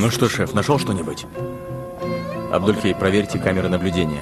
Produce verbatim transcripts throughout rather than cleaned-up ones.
Ну что, шеф, нашел что-нибудь? Абдуль-Хей, проверьте камеры наблюдения.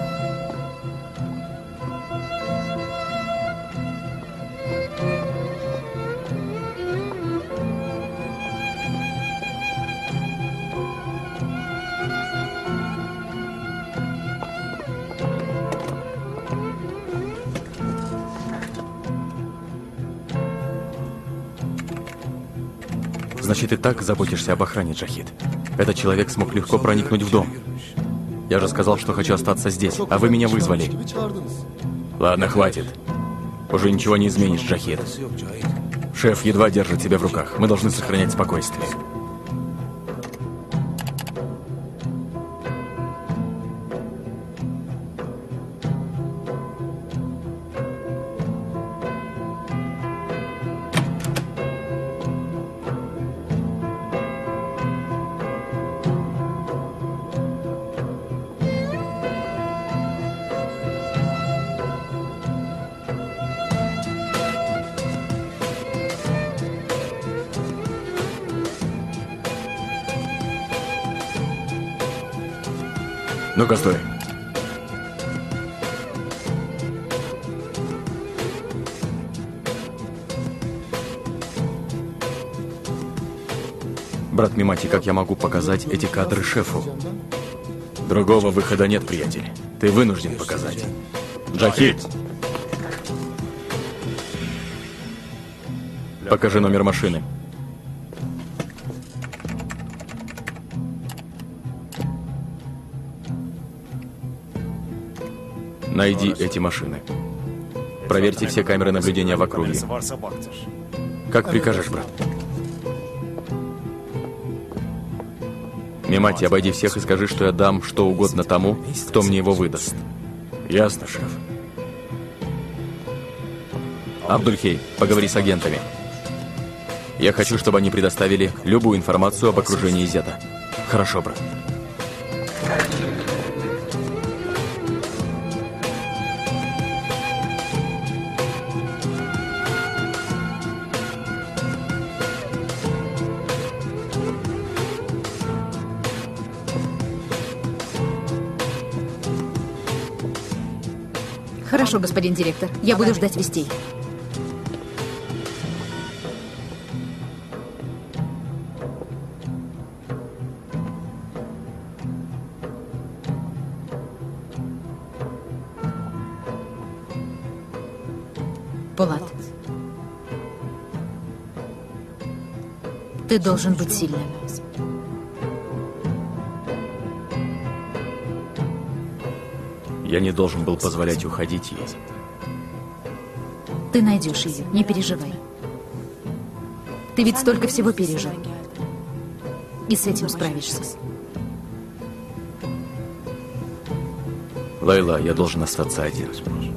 Значит, ты так заботишься об охране, Джахид. Этот человек смог легко проникнуть в дом. Я же сказал, что хочу остаться здесь, а вы меня вызвали. Ладно, хватит. Уже ничего не изменишь, Джахид. Шеф едва держит себя в руках. Мы должны сохранять спокойствие. Ну-ка, стой. Брат Мемати, как я могу показать эти кадры шефу? Другого выхода нет, приятель. Ты вынужден показать. Джахид! Покажи номер машины. Найди эти машины. Проверьте все камеры наблюдения в округе. Как прикажешь, брат. Мемати, обойди всех и скажи, что я дам что угодно тому, кто мне его выдаст. Ясно, шеф. Абдуль-Хей, поговори с агентами. Я хочу, чтобы они предоставили любую информацию об окружении Зета. Хорошо, брат. Хорошо, господин директор. Я буду ждать вестей. Полат, ты должен быть сильным. Я не должен был позволять уходить ей. Ты найдешь ее, не переживай. Ты ведь столько всего пережил. И с этим справишься. Лейла, я должен остаться один.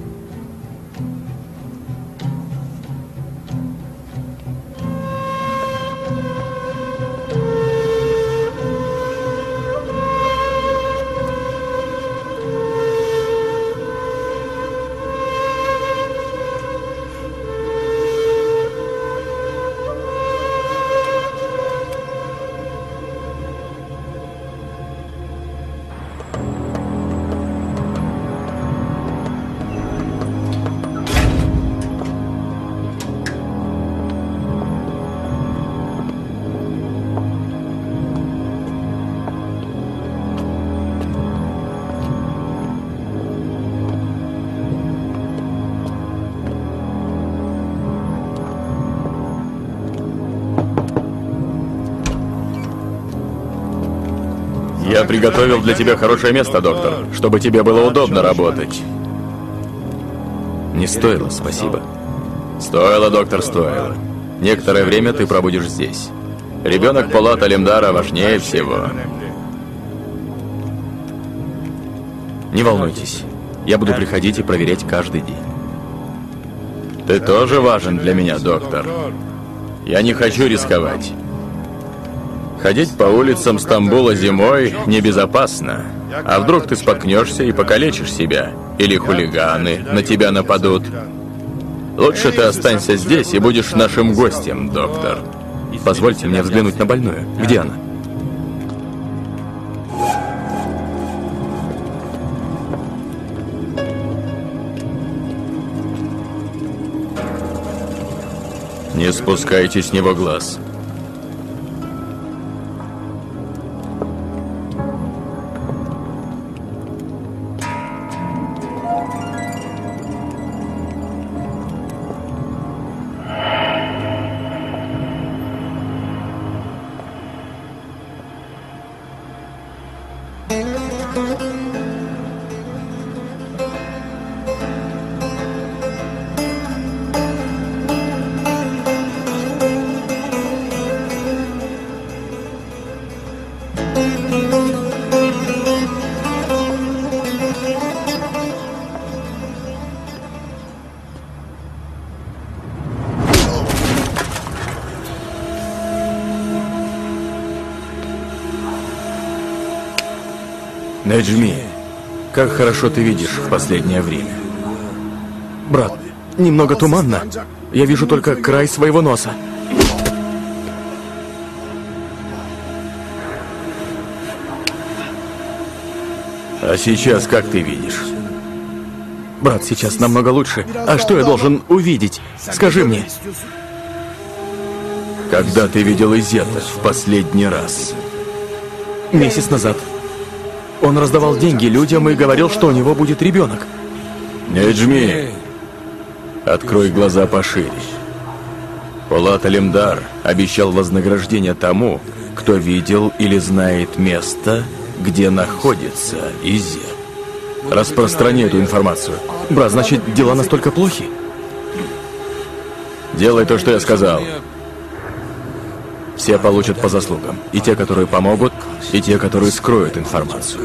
Я приготовил для тебя хорошее место, доктор, чтобы тебе было удобно работать. Не стоило, спасибо. Стоило, доктор, стоило. Некоторое время ты пробудешь здесь. Ребенок Полата Алимдара важнее всего. Не волнуйтесь. Я буду приходить и проверять каждый день. Ты тоже важен для меня, доктор. Я не хочу рисковать. Ходить по улицам Стамбула зимой небезопасно. А вдруг ты споткнешься и покалечишь себя? Или хулиганы на тебя нападут? Лучше ты останься здесь и будешь нашим гостем, доктор. Позвольте мне взглянуть на больную. Где она? Не спускайте с него глаз. Неджми, как хорошо ты видишь в последнее время. Брат, немного туманно. Я вижу только край своего носа. А сейчас как ты видишь? Брат, сейчас намного лучше. А что я должен увидеть? Скажи мне. Когда ты видел Изета в последний раз? Месяц назад. Он раздавал деньги людям и говорил, что у него будет ребенок. Неджми, открой глаза пошире. Полат Алимдар обещал вознаграждение тому, кто видел или знает место, где находится Изет. Распространи эту информацию. Брат, значит, дела настолько плохи? Делай то, что я сказал. Все получат по заслугам. И те, которые помогут, и те, которые скроют информацию.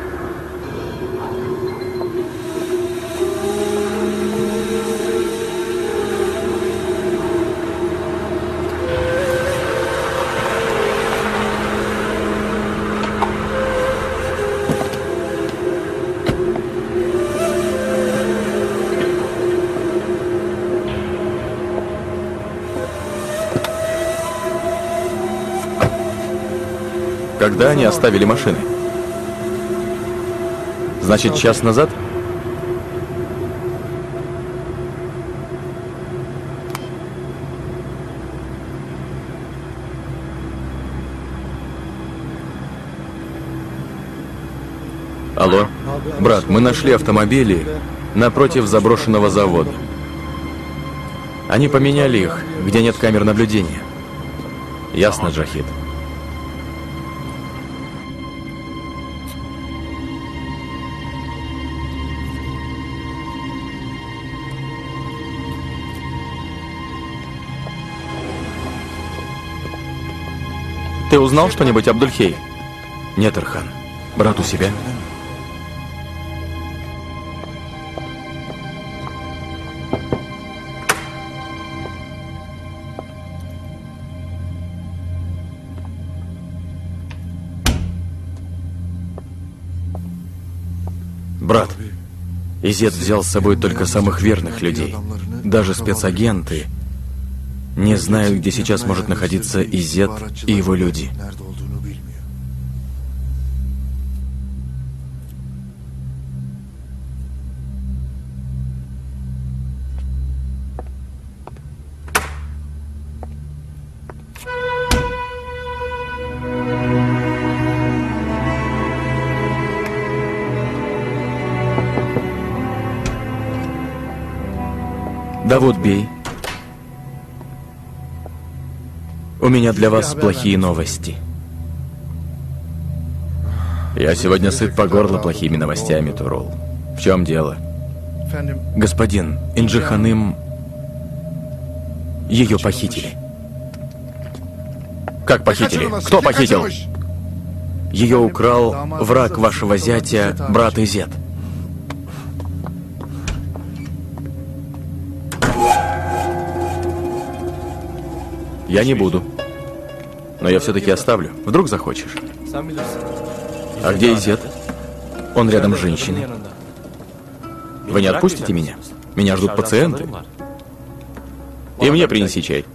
Когда они оставили машины? Значит, час назад? Алло? Брат, мы нашли автомобили напротив заброшенного завода. Они поменяли их, где нет камер наблюдения. Ясно, Джахид? Ты узнал что-нибудь, Абдульхей? Нет, Архан. Брат у себя? Брат, Изет взял с собой только самых верных людей. Даже спецагенты не знают, где сейчас может находиться Изет и его люди. Да вот, бей. У меня для вас плохие новости. Я сегодня сыт по горло плохими новостями, Турул. В чем дело? Господин, Инджи Ханым... Ее похитили. Как похитили? Кто похитил? Ее украл враг вашего зятя, брат Изет. Я не буду. Но я все-таки оставлю. Вдруг захочешь. А где Изет? Он рядом с женщиной. Вы не отпустите меня? Меня ждут пациенты. И мне принеси чай.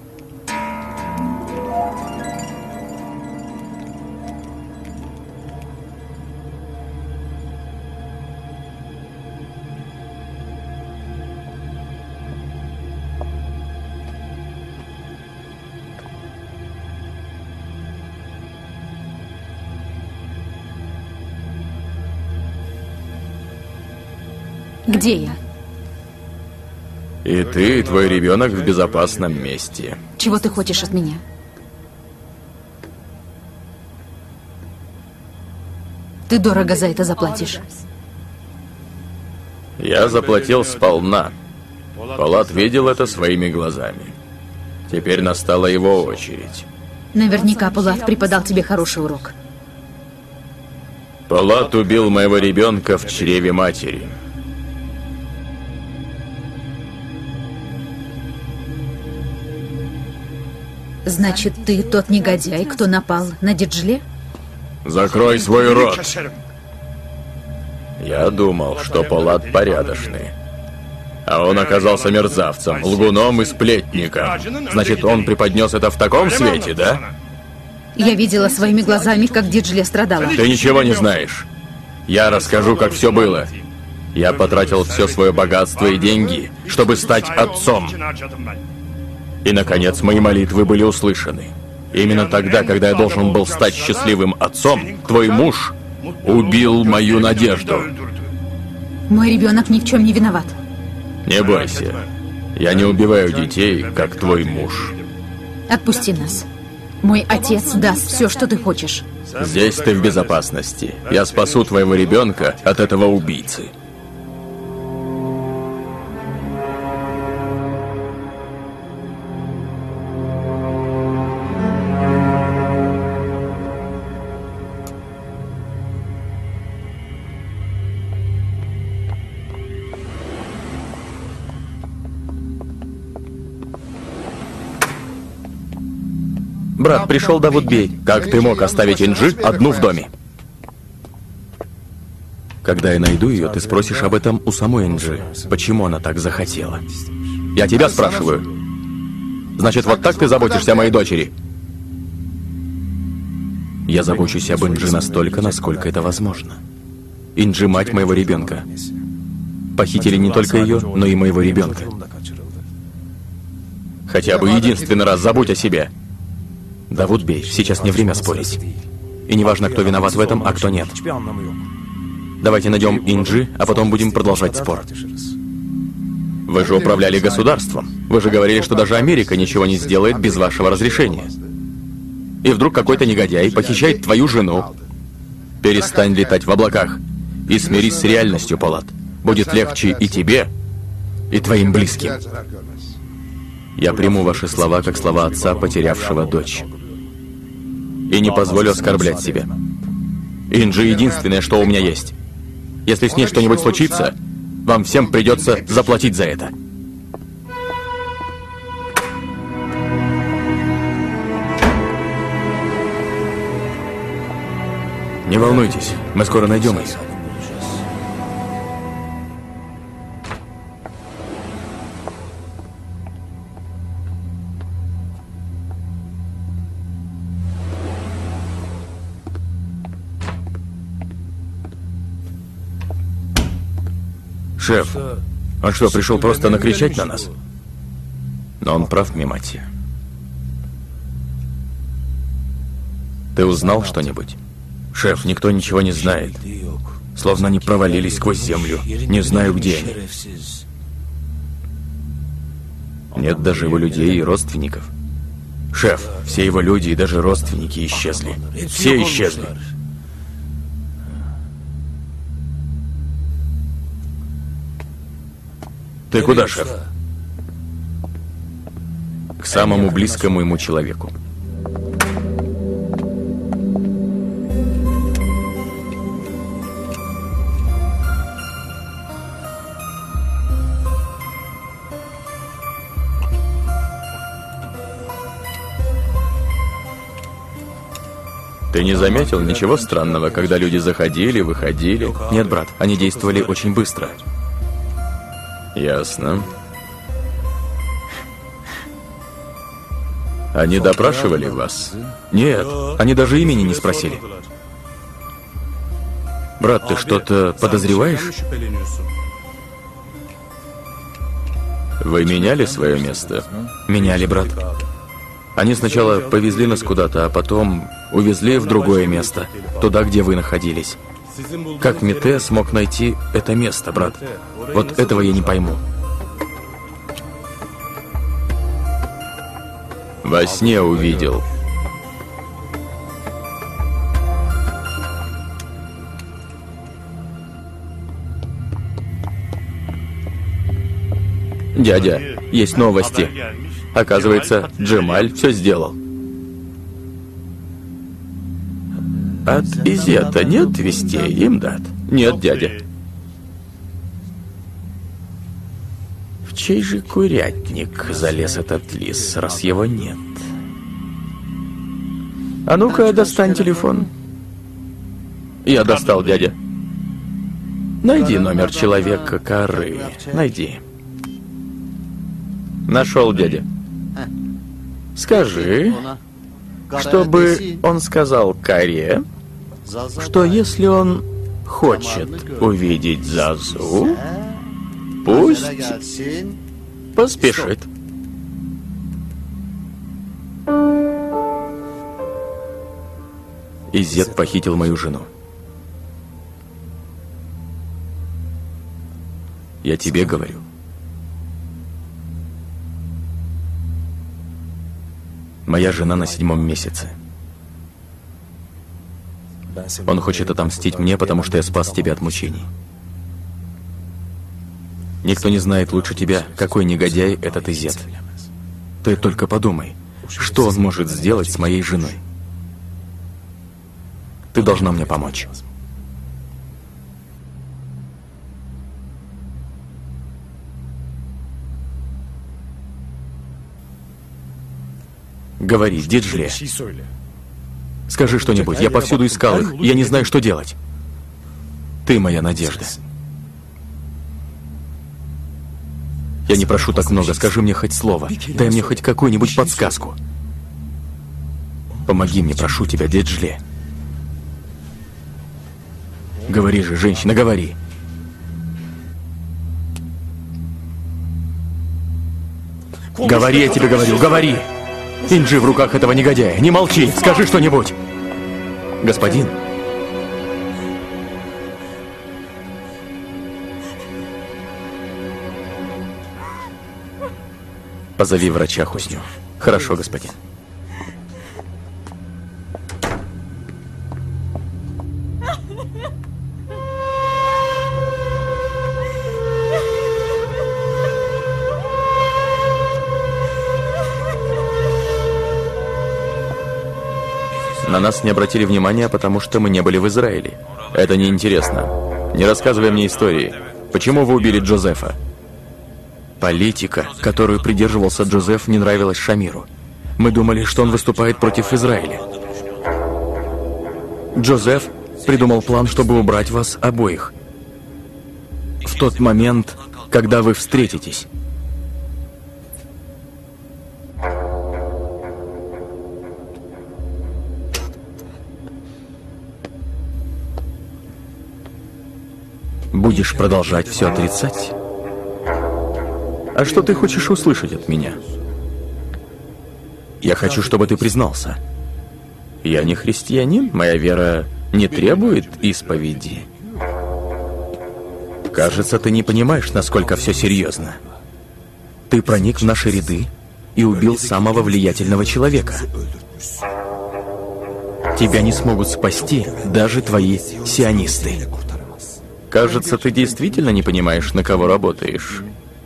Где я? И ты, и твой ребенок в безопасном месте. Чего ты хочешь от меня? Ты дорого за это заплатишь. Я заплатил сполна. Полат видел это своими глазами. Теперь настала его очередь. Наверняка Полат преподал тебе хороший урок. Полат убил моего ребенка в чреве матери. Значит, ты тот негодяй, кто напал на Диджле? Закрой свой рот. Я думал, что Полат порядочный. А он оказался мерзавцем, лгуном и сплетником. Значит, он преподнес это в таком свете, да? Я видела своими глазами, как Диджле страдала. Ты ничего не знаешь. Я расскажу, как все было. Я потратил все свое богатство и деньги, чтобы стать отцом. И, наконец, мои молитвы были услышаны. Именно тогда, когда я должен был стать счастливым отцом, твой муж убил мою надежду. Мой ребенок ни в чем не виноват. Не бойся. Я не убиваю детей, как твой муж. Отпусти нас. Мой отец даст все, что ты хочешь. Здесь ты в безопасности. Я спасу твоего ребенка от этого убийцы. Брат, пришел Давуд Бей. Как ты мог оставить Инджи одну в доме? Когда я найду ее, ты спросишь об этом у самой Инджи. Почему она так захотела? Я тебя спрашиваю. Значит, вот так ты заботишься о моей дочери? Я забочусь об Инджи настолько, насколько это возможно. Инджи — мать моего ребенка. Похитили не только ее, но и моего ребенка. Хотя бы единственный раз забудь о себе. Давуд Бей, сейчас не время спорить. И не важно, кто виноват в этом, а кто нет. Давайте найдем Инджи, а потом будем продолжать спор. Вы же управляли государством. Вы же говорили, что даже Америка ничего не сделает без вашего разрешения. И вдруг какой-то негодяй похищает твою жену. Перестань летать в облаках и смирись с реальностью, Полат. Будет легче и тебе, и твоим близким. Я приму ваши слова как слова отца, потерявшего дочь. И не позволю оскорблять себя. Инджи — единственное, что у меня есть. Если с ней что-нибудь случится, вам всем придется заплатить за это. Не волнуйтесь, мы скоро найдем ее. Шеф, он что, пришел просто накричать на нас? Но он прав, Мимати. Ты узнал что-нибудь? Шеф, никто ничего не знает. Словно они провалились сквозь землю. Не знаю, где они. Нет даже его людей и родственников. Шеф, все его люди и даже родственники исчезли. Все исчезли. Ты куда, шеф? К самому близкому ему человеку. Ты не заметил ничего странного, когда люди заходили, выходили? Нет, брат, они действовали очень быстро. Ясно. Они допрашивали вас? Нет, они даже имени не спросили. Брат, ты что-то подозреваешь? Вы меняли свое место? Меняли, брат. Они сначала повезли нас куда-то, а потом увезли в другое место, туда, где вы находились. Как Мете смог найти это место, брат? Вот этого я не пойму. Во сне увидел. Дядя, есть новости. Оказывается, Джемаль все сделал. От Изета нет вестей, имдат? Нет, дядя. В чей же курятник залез этот лис, раз его нет? А ну-ка, достань телефон. Я достал, дядя. Найди номер человека коры. Найди. Нашел, дядя. Скажи, чтобы он сказал коре, что если он хочет увидеть Зазу, пусть поспешит. Изет похитил мою жену. Я тебе говорю. Моя жена на седьмом месяце. Он хочет отомстить мне, потому что я спас тебя от мучений. Никто не знает лучше тебя, какой негодяй этот Изет. Ты только подумай, что он может сделать с моей женой. Ты должна мне помочь. Говори, Диджле. Скажи что-нибудь, я повсюду искал их, я не знаю, что делать. Ты моя надежда. Я не прошу так много, скажи мне хоть слово. Дай мне хоть какую-нибудь подсказку. Помоги мне, прошу тебя, Диджле. Говори же, женщина, говори. Говори, я тебе говорю, говори! Инджи в руках этого негодяя. Не молчи, скажи что-нибудь. Господин. Позови врача, Хусню. Хорошо, господин. На нас не обратили внимания, потому что мы не были в Израиле. Это неинтересно. Не рассказывай мне истории. Почему вы убили Джозефа? Политика, которую придерживался Джозеф, не нравилась Шамиру. Мы думали, что он выступает против Израиля. Джозеф придумал план, чтобы убрать вас обоих. В тот момент, когда вы встретитесь. Будешь продолжать все отрицать? А что ты хочешь услышать от меня? Я хочу, чтобы ты признался. Я не христианин, моя вера не требует исповеди. Кажется, ты не понимаешь, насколько все серьезно. Ты проник в наши ряды и убил самого влиятельного человека. Тебя не смогут спасти даже твои сионисты. Кажется, ты действительно не понимаешь, на кого работаешь.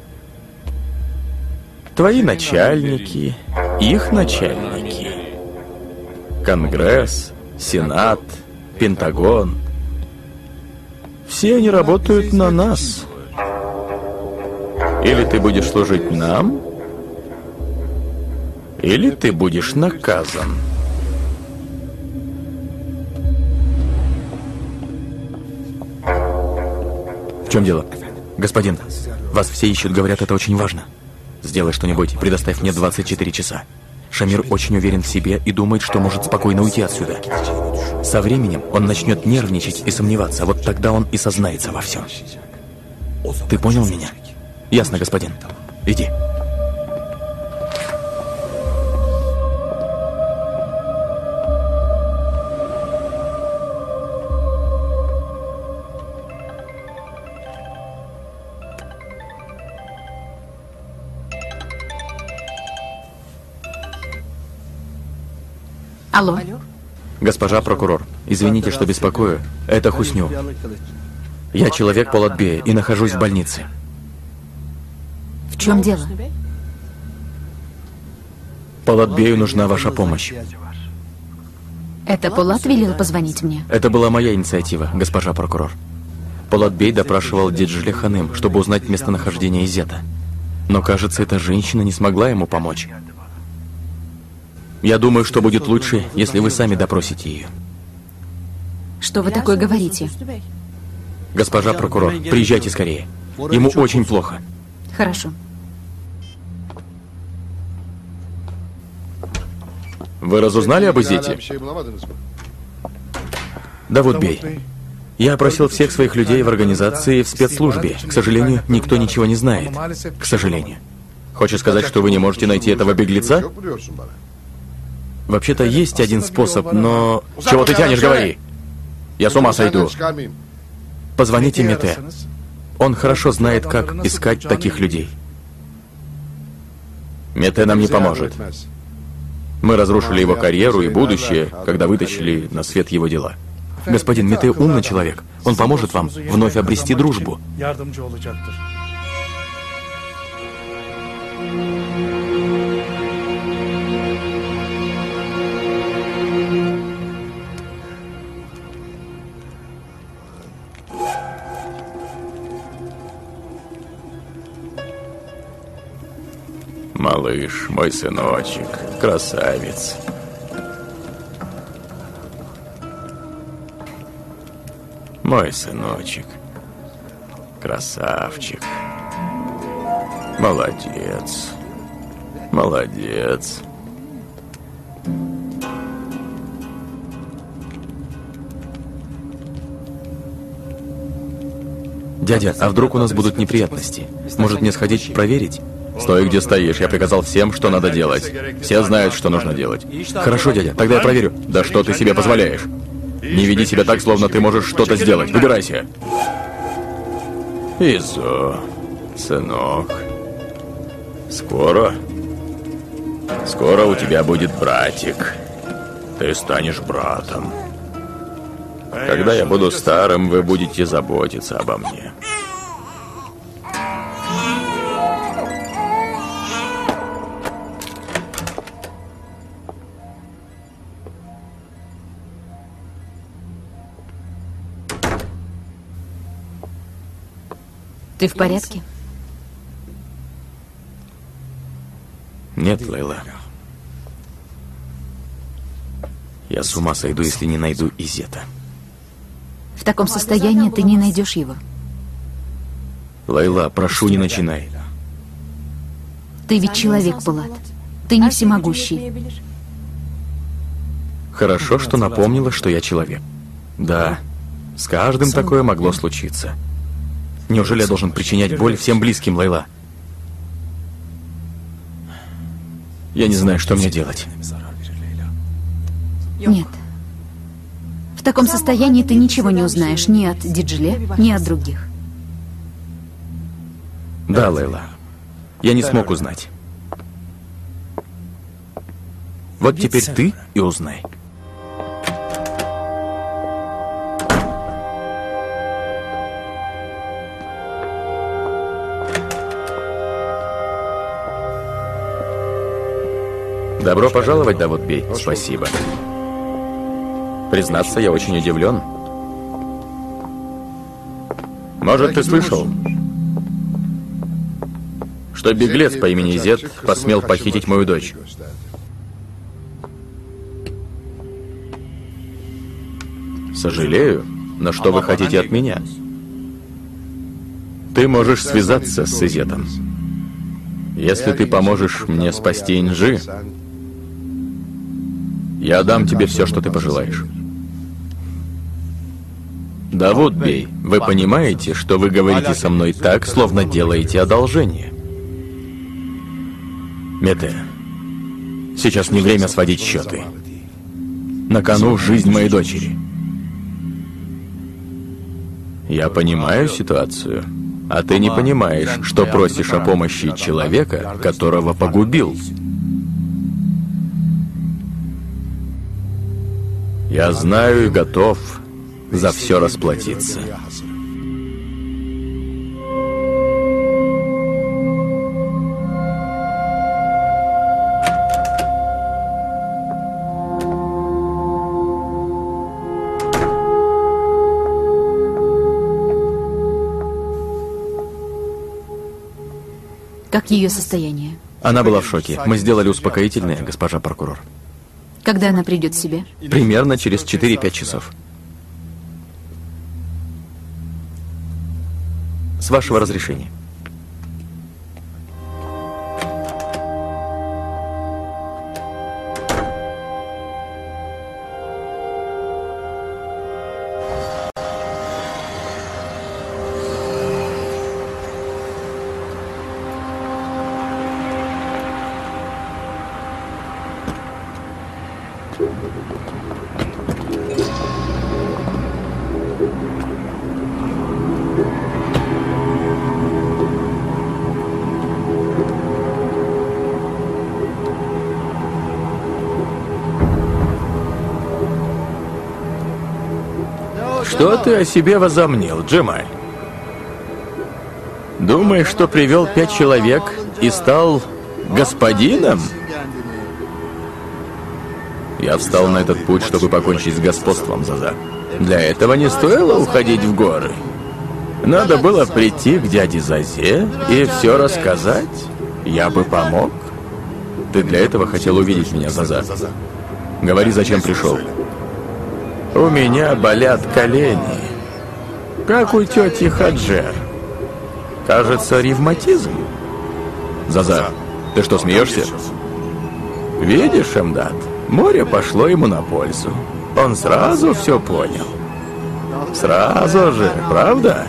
Твои начальники, их начальники. Конгресс, Сенат, Пентагон. Все они работают на нас. Или ты будешь служить нам, или ты будешь наказан. В чем дело? Господин, вас все ищут, говорят, это очень важно. Сделай что-нибудь, предоставь мне двадцать четыре часа. Шамир очень уверен в себе и думает, что может спокойно уйти отсюда. Со временем он начнет нервничать и сомневаться, вот тогда он и сознается во всем. Ты понял меня? Ясно, господин. Иди. Алло. Госпожа прокурор, извините, что беспокою. Это Хусню. Я человек Полатбея и нахожусь в больнице. В чем дело? Полатбею нужна ваша помощь. Это Полат велел позвонить мне? Это была моя инициатива, госпожа прокурор. Полатбей допрашивал Диджиле Ханым, чтобы узнать местонахождение Изета. Но, кажется, эта женщина не смогла ему помочь. Я думаю, что будет лучше, если вы сами допросите ее. Что вы такое говорите? Госпожа прокурор, приезжайте скорее. Ему очень плохо. Хорошо. Вы разузнали об Изете? Давудбей, я опросил всех своих людей в организации и в спецслужбе. К сожалению, никто ничего не знает. К сожалению. Хочешь сказать, что вы не можете найти этого беглеца? Вообще-то есть один способ, но... Чего ты тянешь, говори? Я с ума сойду. Позвоните Мете. Он хорошо знает, как искать таких людей. Мете нам не поможет. Мы разрушили его карьеру и будущее, когда вытащили на свет его дела. Господин Мете умный человек. Он поможет вам вновь обрести дружбу. Малыш, мой сыночек, красавец. Мой сыночек, красавчик. Молодец, молодец. Дядя, а вдруг у нас будут неприятности? Может, мне сходить проверить? Стой, где стоишь. Я приказал всем, что надо делать. Все знают, что нужно делать. Хорошо, дядя, тогда я проверю. Да что ты себе позволяешь? Не веди себя так, словно ты можешь что-то сделать. Выбирайся. Изо, сынок. Скоро... Скоро у тебя будет братик. Ты станешь братом. Когда я буду старым, вы будете заботиться обо мне. Ты в порядке? Нет, Лейла. Я с ума сойду, если не найду Изета. В таком состоянии ты не найдешь его. Лейла, прошу, не начинай. Ты ведь человек, Полат. Ты не всемогущий. Хорошо, что напомнила, что я человек. Да, с каждым такое могло случиться. Неужели я должен причинять боль всем близким, Лейла? Я не знаю, что мне делать. Нет. В таком состоянии ты ничего не узнаешь ни от Диджиле, ни от других. Да, Лейла. Я не смог узнать. Вот теперь ты и узнай. Добро пожаловать, Давудбей. Спасибо. Признаться, я очень удивлен. Может, ты слышал, что беглец по имени Изет посмел похитить мою дочь? Сожалею, но что вы хотите от меня? Ты можешь связаться с Изетом. Если ты поможешь мне спасти Инжи, я дам тебе все, что ты пожелаешь. Давудбей, вы понимаете, что вы говорите со мной так, словно делаете одолжение? Мете, сейчас не время сводить счеты. На кону жизнь моей дочери. Я понимаю ситуацию, а ты не понимаешь, что просишь о помощи человека, которого погубил. Я знаю и готов за все расплатиться. Как ее состояние? Она была в шоке. Мы сделали успокоительное, госпожа прокурор. Когда она придет в себя? Примерно через четыре-пять часов. С вашего разрешения. Что ты о себе возомнил, Джемаль? Думаешь, что привел пять человек и стал господином? Я встал на этот путь, чтобы покончить с господством, Заза. Для этого не стоило уходить в горы. Надо было прийти к дяде Зазе и все рассказать. Я бы помог. Ты для этого хотел увидеть меня, Заза. Говори, зачем пришел. У меня болят колени, как у тети Хаджер. Кажется, ревматизм. Заза, ты что, смеешься? Видишь, Эмдат, море пошло ему на пользу. Он сразу все понял. Сразу же, правда?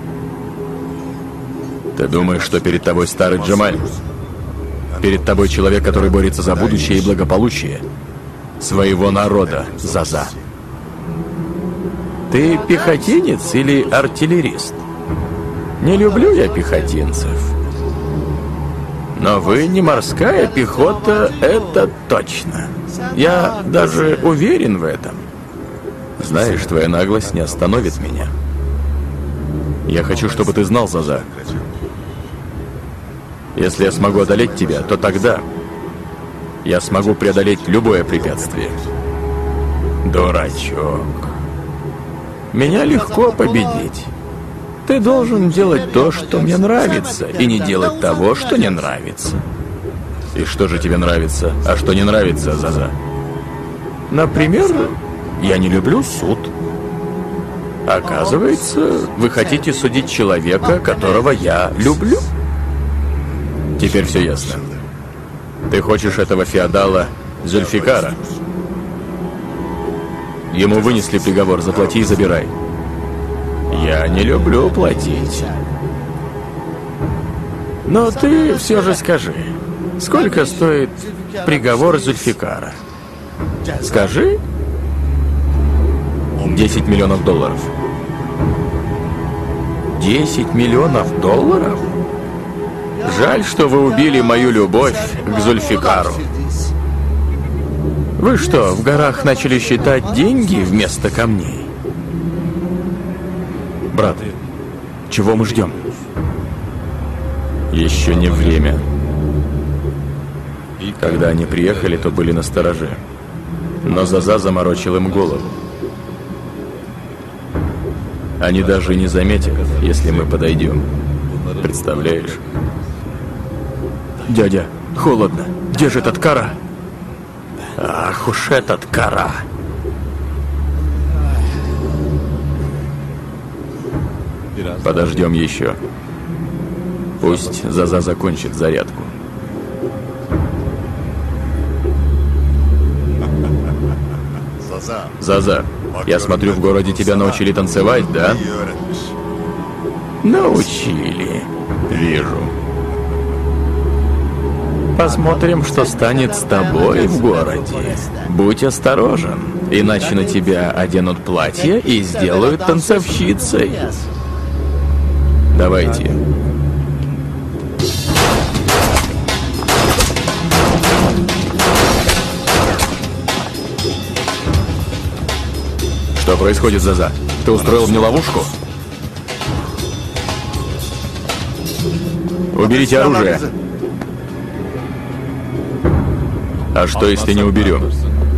Ты думаешь, что перед тобой старый Джемаль? Перед тобой человек, который борется за будущее и благополучие своего народа, Заза. Ты пехотинец или артиллерист? Не люблю я пехотинцев. Но вы не морская пехота, это точно. Я даже уверен в этом. Знаешь, твоя наглость не остановит меня. Я хочу, чтобы ты знал, Заза. Если я смогу одолеть тебя, то тогда я смогу преодолеть любое препятствие. Дурачок. Меня легко победить. Ты должен делать то, что мне нравится, и не делать того, что не нравится. И что же тебе нравится, а что не нравится, Заза? Например, я не люблю суд. Оказывается, вы хотите судить человека, которого я люблю? Теперь все ясно. Ты хочешь этого феодала Зульфикара? Ему вынесли приговор, заплати и забирай. Я не люблю платить. Но ты все же скажи, сколько стоит приговор Зульфикара? Скажи. десять миллионов долларов. десять миллионов долларов? Жаль, что вы убили мою любовь к Зульфикару. Вы что, в горах начали считать деньги вместо камней? Брат, чего мы ждем? Еще не время. Когда они приехали, то были настороже. Но Заза заморочил им голову. Они даже не заметят, если мы подойдем. Представляешь? Дядя, холодно. Где же этот Кара? Ах уж этот Кара. Подождем еще. Пусть Заза закончит зарядку. Заза, я смотрю, в городе тебя научили танцевать, да? Научили. Вижу. Посмотрим, что станет с тобой в городе. Будь осторожен, иначе на тебя оденут платье и сделают танцовщицей. Давайте. Что происходит, Заза? Ты устроил мне ловушку? Уберите оружие. А что, если не уберем?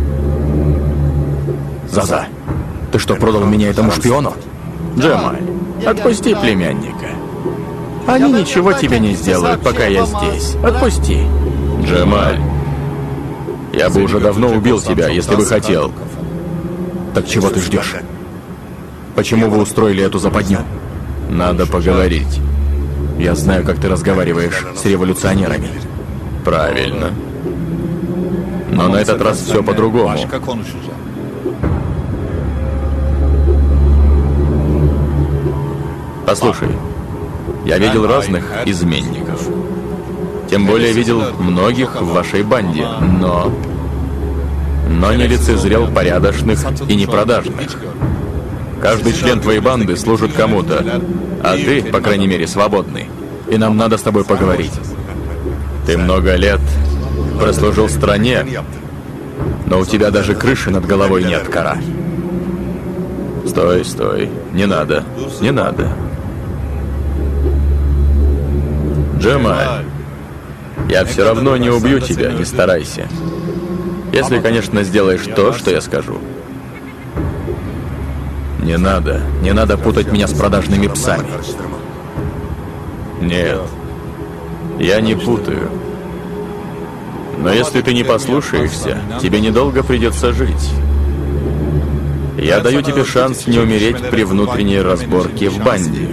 Заза, ты что, продал меня этому шпиону? Джемаль, отпусти племянника. Они ничего тебе не сделают, пока я здесь. Отпусти. Джемаль, я бы уже давно убил тебя, если бы хотел. Так чего ты ждешь? Почему вы устроили эту западню? Надо поговорить. Я знаю, как ты разговариваешь с революционерами. Правильно. Но на этот раз все по-другому. Послушай, я видел разных изменников. Тем более видел многих в вашей банде, но... Но не лицезрел порядочных и непродажных. Каждый член твоей банды служит кому-то, а ты, по крайней мере, свободный. И нам надо с тобой поговорить. Ты много лет прослужил в стране, но у тебя даже крыши над головой нет, Кара. Стой, стой. Не надо. Не надо. Джемаль, я все равно не убью тебя, не старайся. Если, конечно, сделаешь то, что я скажу. Не надо. Не надо путать меня с продажными псами. Нет. Я не путаю. Но если ты не послушаешься, тебе недолго придется жить. Я даю тебе шанс не умереть при внутренней разборке в банде.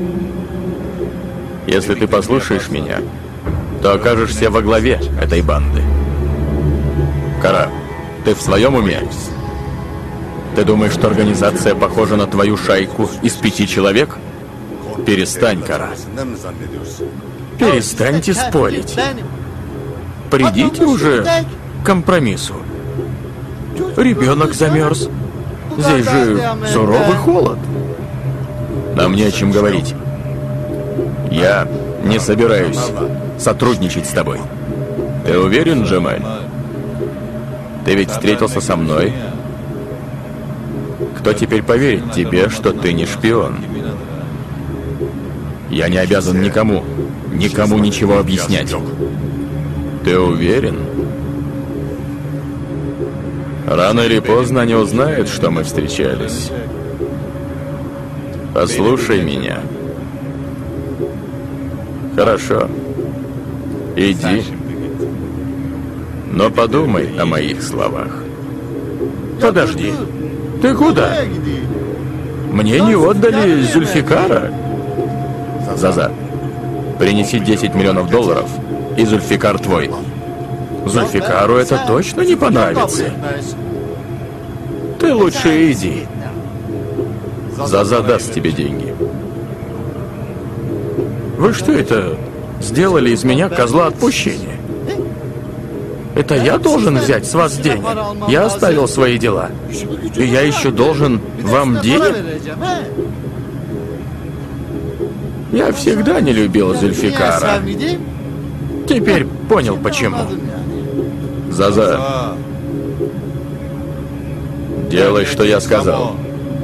Если ты послушаешь меня, то окажешься во главе этой банды. Кара, ты в своем уме? Ты думаешь, что организация похожа на твою шайку из пяти человек? Перестань, Кара. Перестаньте спорить. Придите уже к компромиссу. Ребенок замерз. Здесь же суровый холод. Нам не о чем говорить. Я не собираюсь сотрудничать с тобой. Ты уверен, Джемаль? Ты ведь встретился со мной. Кто теперь поверит тебе, что ты не шпион? Я не обязан никому, никому ничего объяснять. Ты уверен? Рано или поздно они узнают, что мы встречались. Послушай меня. Хорошо. Иди. Но подумай о моих словах. Подожди. Ты куда? Мне не отдали Зульфикара. Заза, принеси десять миллионов долларов, и Зульфикар твой. Зульфикару это точно не понравится. Ты лучше иди. Заза даст тебе деньги. Вы что это, сделали из меня козла отпущения? Это я должен взять с вас денег? Я оставил свои дела. И я еще должен вам денег? Я всегда не любил Зульфикара. Теперь понял, почему. Заза, делай, что я сказал.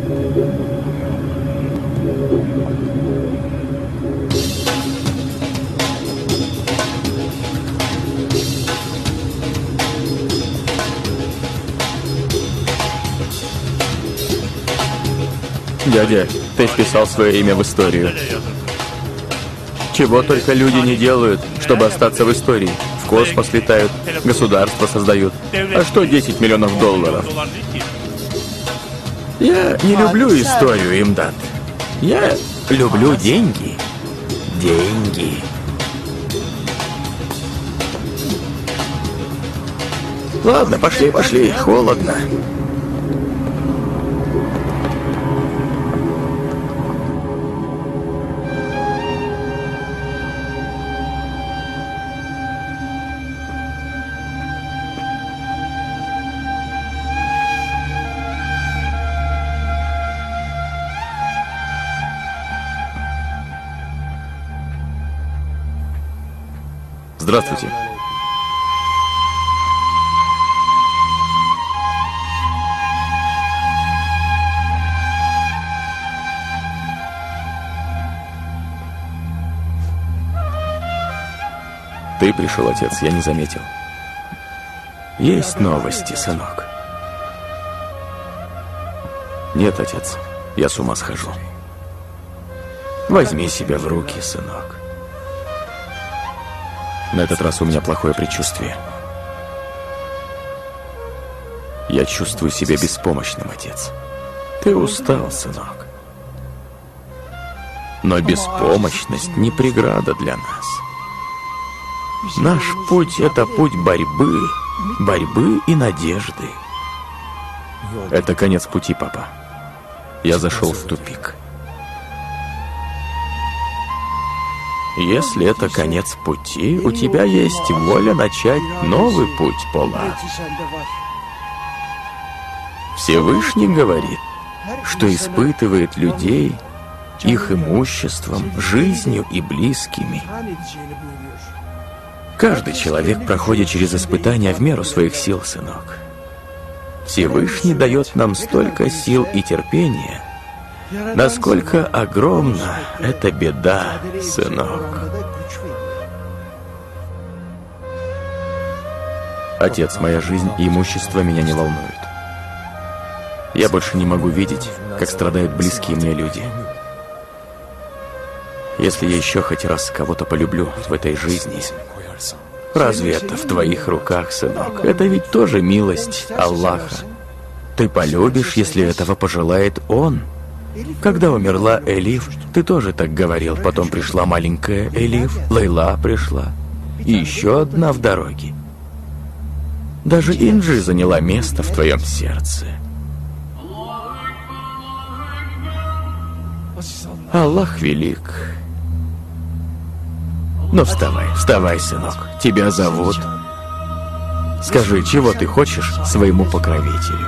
Дядя, ты вписал свое имя в историю. Чего только люди не делают, чтобы остаться в истории. В космос летают, государство создают. А что десять миллионов долларов? Я не люблю историю, Имдат. Я люблю деньги. Деньги. Ладно, пошли, пошли. Холодно. Здравствуйте. пришел отец, я не заметил. Есть новости, сынок. Нет, отец, я с ума схожу. Возьми себя в руки, сынок. На этот раз у меня плохое предчувствие. Я чувствую себя беспомощным, отец. Ты устал, сынок. Но беспомощность не преграда для нас. Наш путь — это путь борьбы, борьбы и надежды. Это конец пути, папа. Я зашел в тупик. Если это конец пути, у тебя есть воля начать новый путь, Пола. Всевышний говорит, что испытывает людей их имуществом, жизнью и близкими. Каждый человек проходит через испытания в меру своих сил, сынок. Всевышний дает нам столько сил и терпения, насколько огромна эта беда, сынок. Отец, моя жизнь и имущество меня не волнуют. Я больше не могу видеть, как страдают близкие мне люди. Если я еще хоть раз кого-то полюблю в этой жизни, разве это в твоих руках, сынок? Это ведь тоже милость Аллаха. Ты полюбишь, если этого пожелает Он. Когда умерла Элиф, ты тоже так говорил. Потом пришла маленькая Элиф, Лейла пришла. И еще одна в дороге. Даже Инджи заняла место в твоем сердце. Аллах велик. Ну вставай, вставай, сынок. Тебя зовут. Скажи, чего ты хочешь своему покровителю?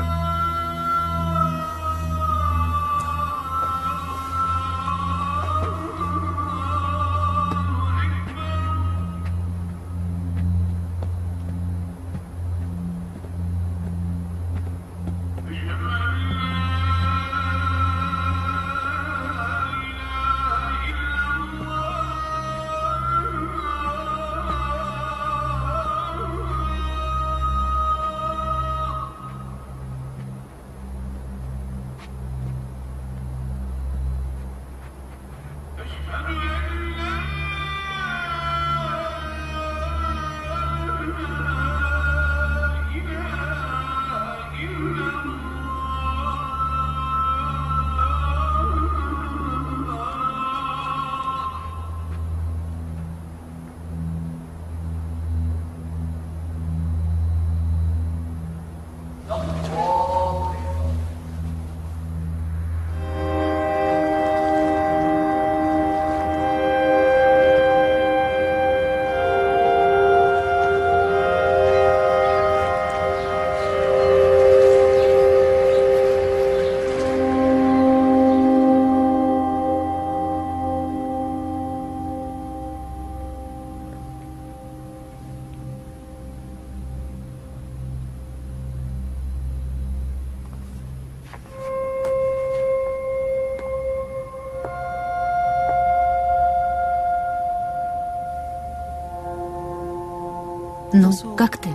Ну, как ты?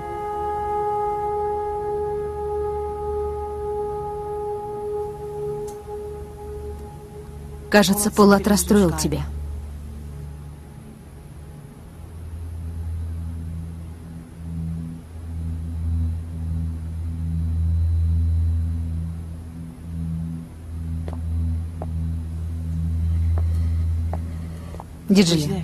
Кажется, Полат расстроил тебя. Диджли.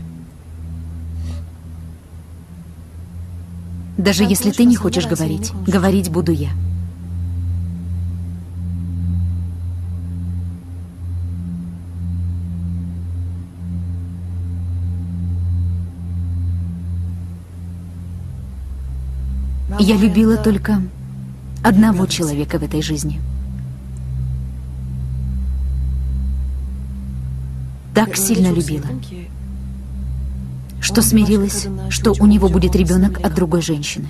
Даже если ты не хочешь говорить, говорить буду я. Я любила только одного человека в этой жизни. Так сильно любила, что смирилась, что у него будет ребенок от другой женщины.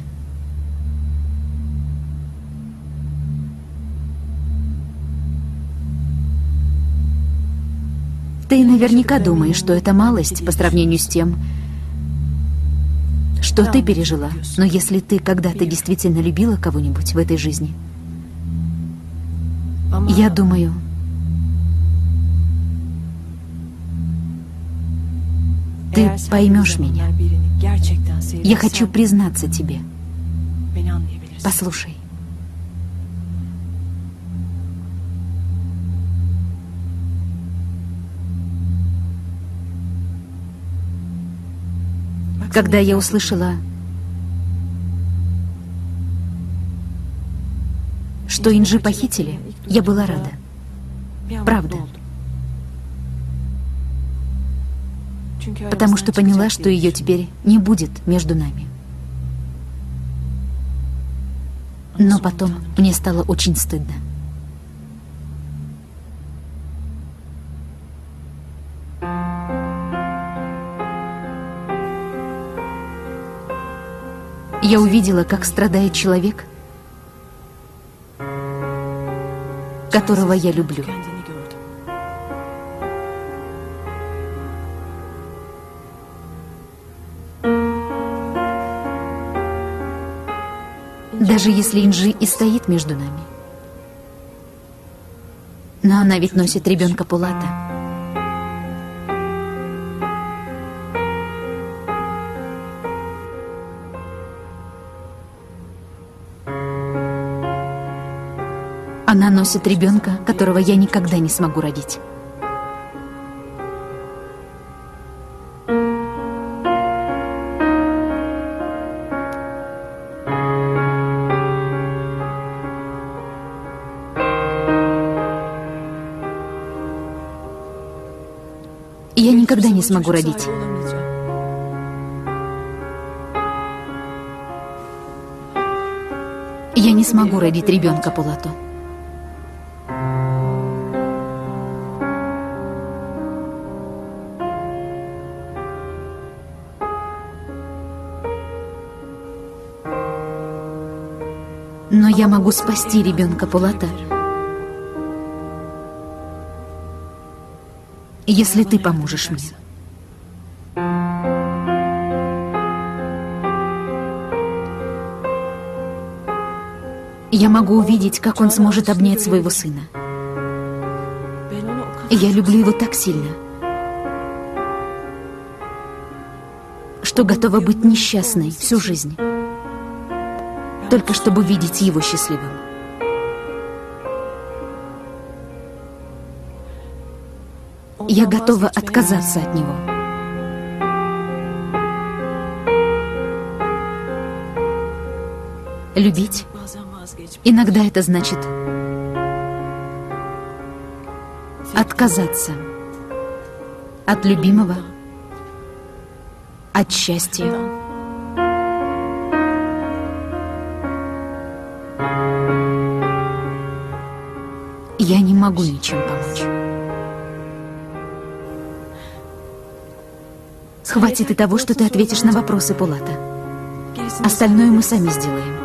Ты наверняка думаешь, что это малость по сравнению с тем, что ты пережила, но если ты когда-то действительно любила кого-нибудь в этой жизни, я думаю, ты поймешь меня. Я хочу признаться тебе. Послушай. Когда я услышала, что Инжи похитили, я была рада. Правда. Потому что поняла, что ее теперь не будет между нами. Но потом мне стало очень стыдно. Я увидела, как страдает человек, которого я люблю. Даже если Инжи и стоит между нами. Но она ведь носит ребенка Пулата. Она носит ребенка, которого я никогда не смогу родить. Я никогда не смогу родить. Я не смогу родить ребенка Пулату. Но я могу спасти ребенка Пулата, если ты поможешь мне. Я могу увидеть, как он сможет обнять своего сына. Я люблю его так сильно, что готова быть несчастной всю жизнь, только чтобы видеть его счастливым. Я готова отказаться от него. Любить иногда это значит отказаться от любимого, от счастья. Я не могу ничем помочь. Хватит и того, что ты ответишь на вопросы Пулата. Остальное мы сами сделаем.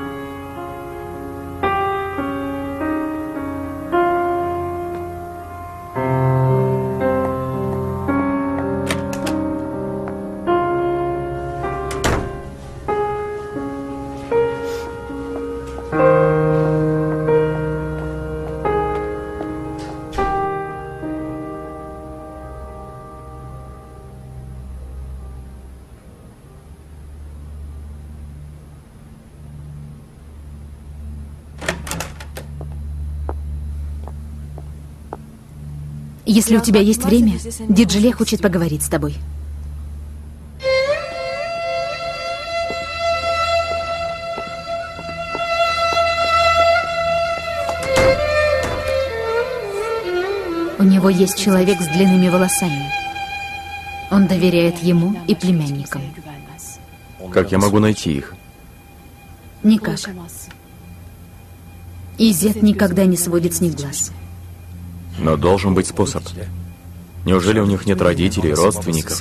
Если у тебя есть время, Диджиле хочет поговорить с тобой. У него есть человек с длинными волосами. Он доверяет ему и племянникам. Как я могу найти их? Никак. Изет никогда не сводит с них глаз. Но должен быть способ. Неужели у них нет родителей, родственников?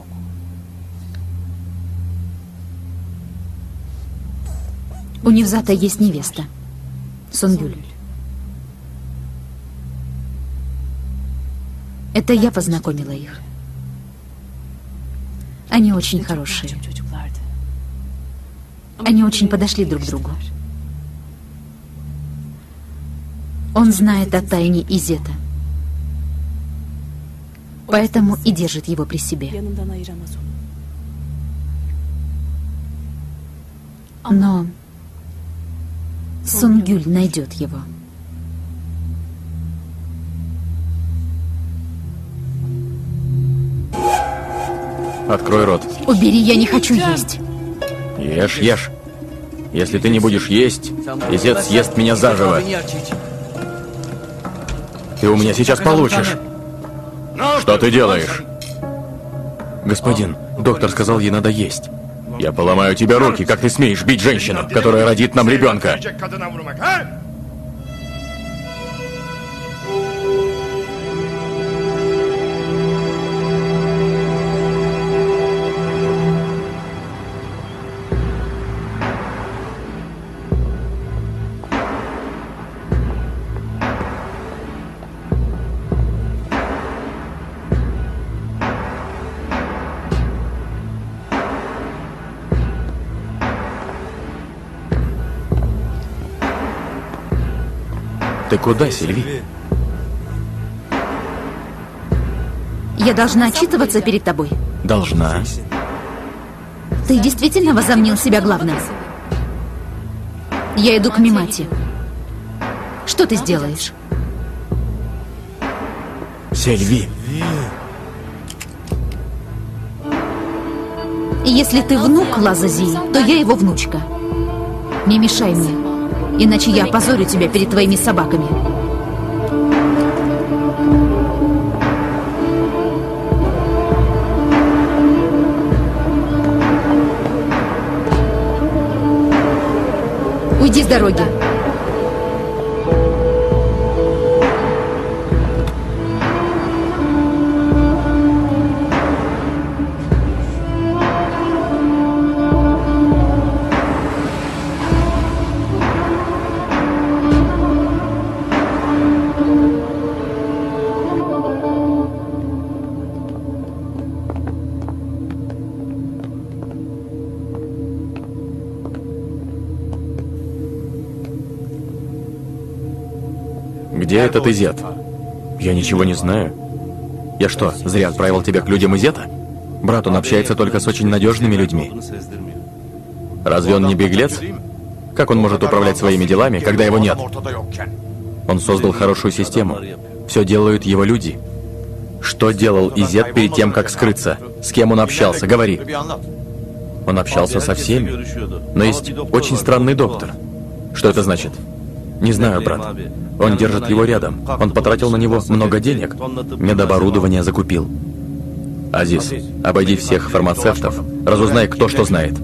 У Невзата есть невеста, Сунгюль. Это я познакомила их. Они очень хорошие. Они очень подошли друг к другу. Он знает о тайне Изета, поэтому и держит его при себе. Но Сунгюль найдет его. Открой рот. Убери, я не хочу есть. Ешь, ешь. Если ты не будешь есть, Изет съест меня заживо. Ты у меня сейчас получишь. Что ты делаешь? Господин, доктор сказал, ей надо есть. Я поломаю тебе руки, как ты смеешь бить женщину, которая родит нам ребенка. Ты куда, Сильви? Я должна отчитываться перед тобой. Должна. Ты действительно возомнил себя главным? Я иду к Мимати. Что ты сделаешь? Сильви. Если ты внук Лазазии, то я его внучка. Не мешай мне, иначе я опозорю тебя перед твоими собаками. Уйди с дороги. Где этот Изет? Я ничего не знаю. Я что, зря отправил тебя к людям Изета? Брат, он общается только с очень надежными людьми. Разве он не беглец? Как он может управлять своими делами, когда его нет? Он создал хорошую систему. Все делают его люди. Что делал Изет перед тем, как скрыться? С кем он общался? Говори. Он общался со всеми. Но есть очень странный доктор. Что это значит? Не знаю, брат. Он держит его рядом. Он потратил на него много денег. Медоборудование закупил. Азиз, обойди всех фармацевтов. Разузнай, кто что знает.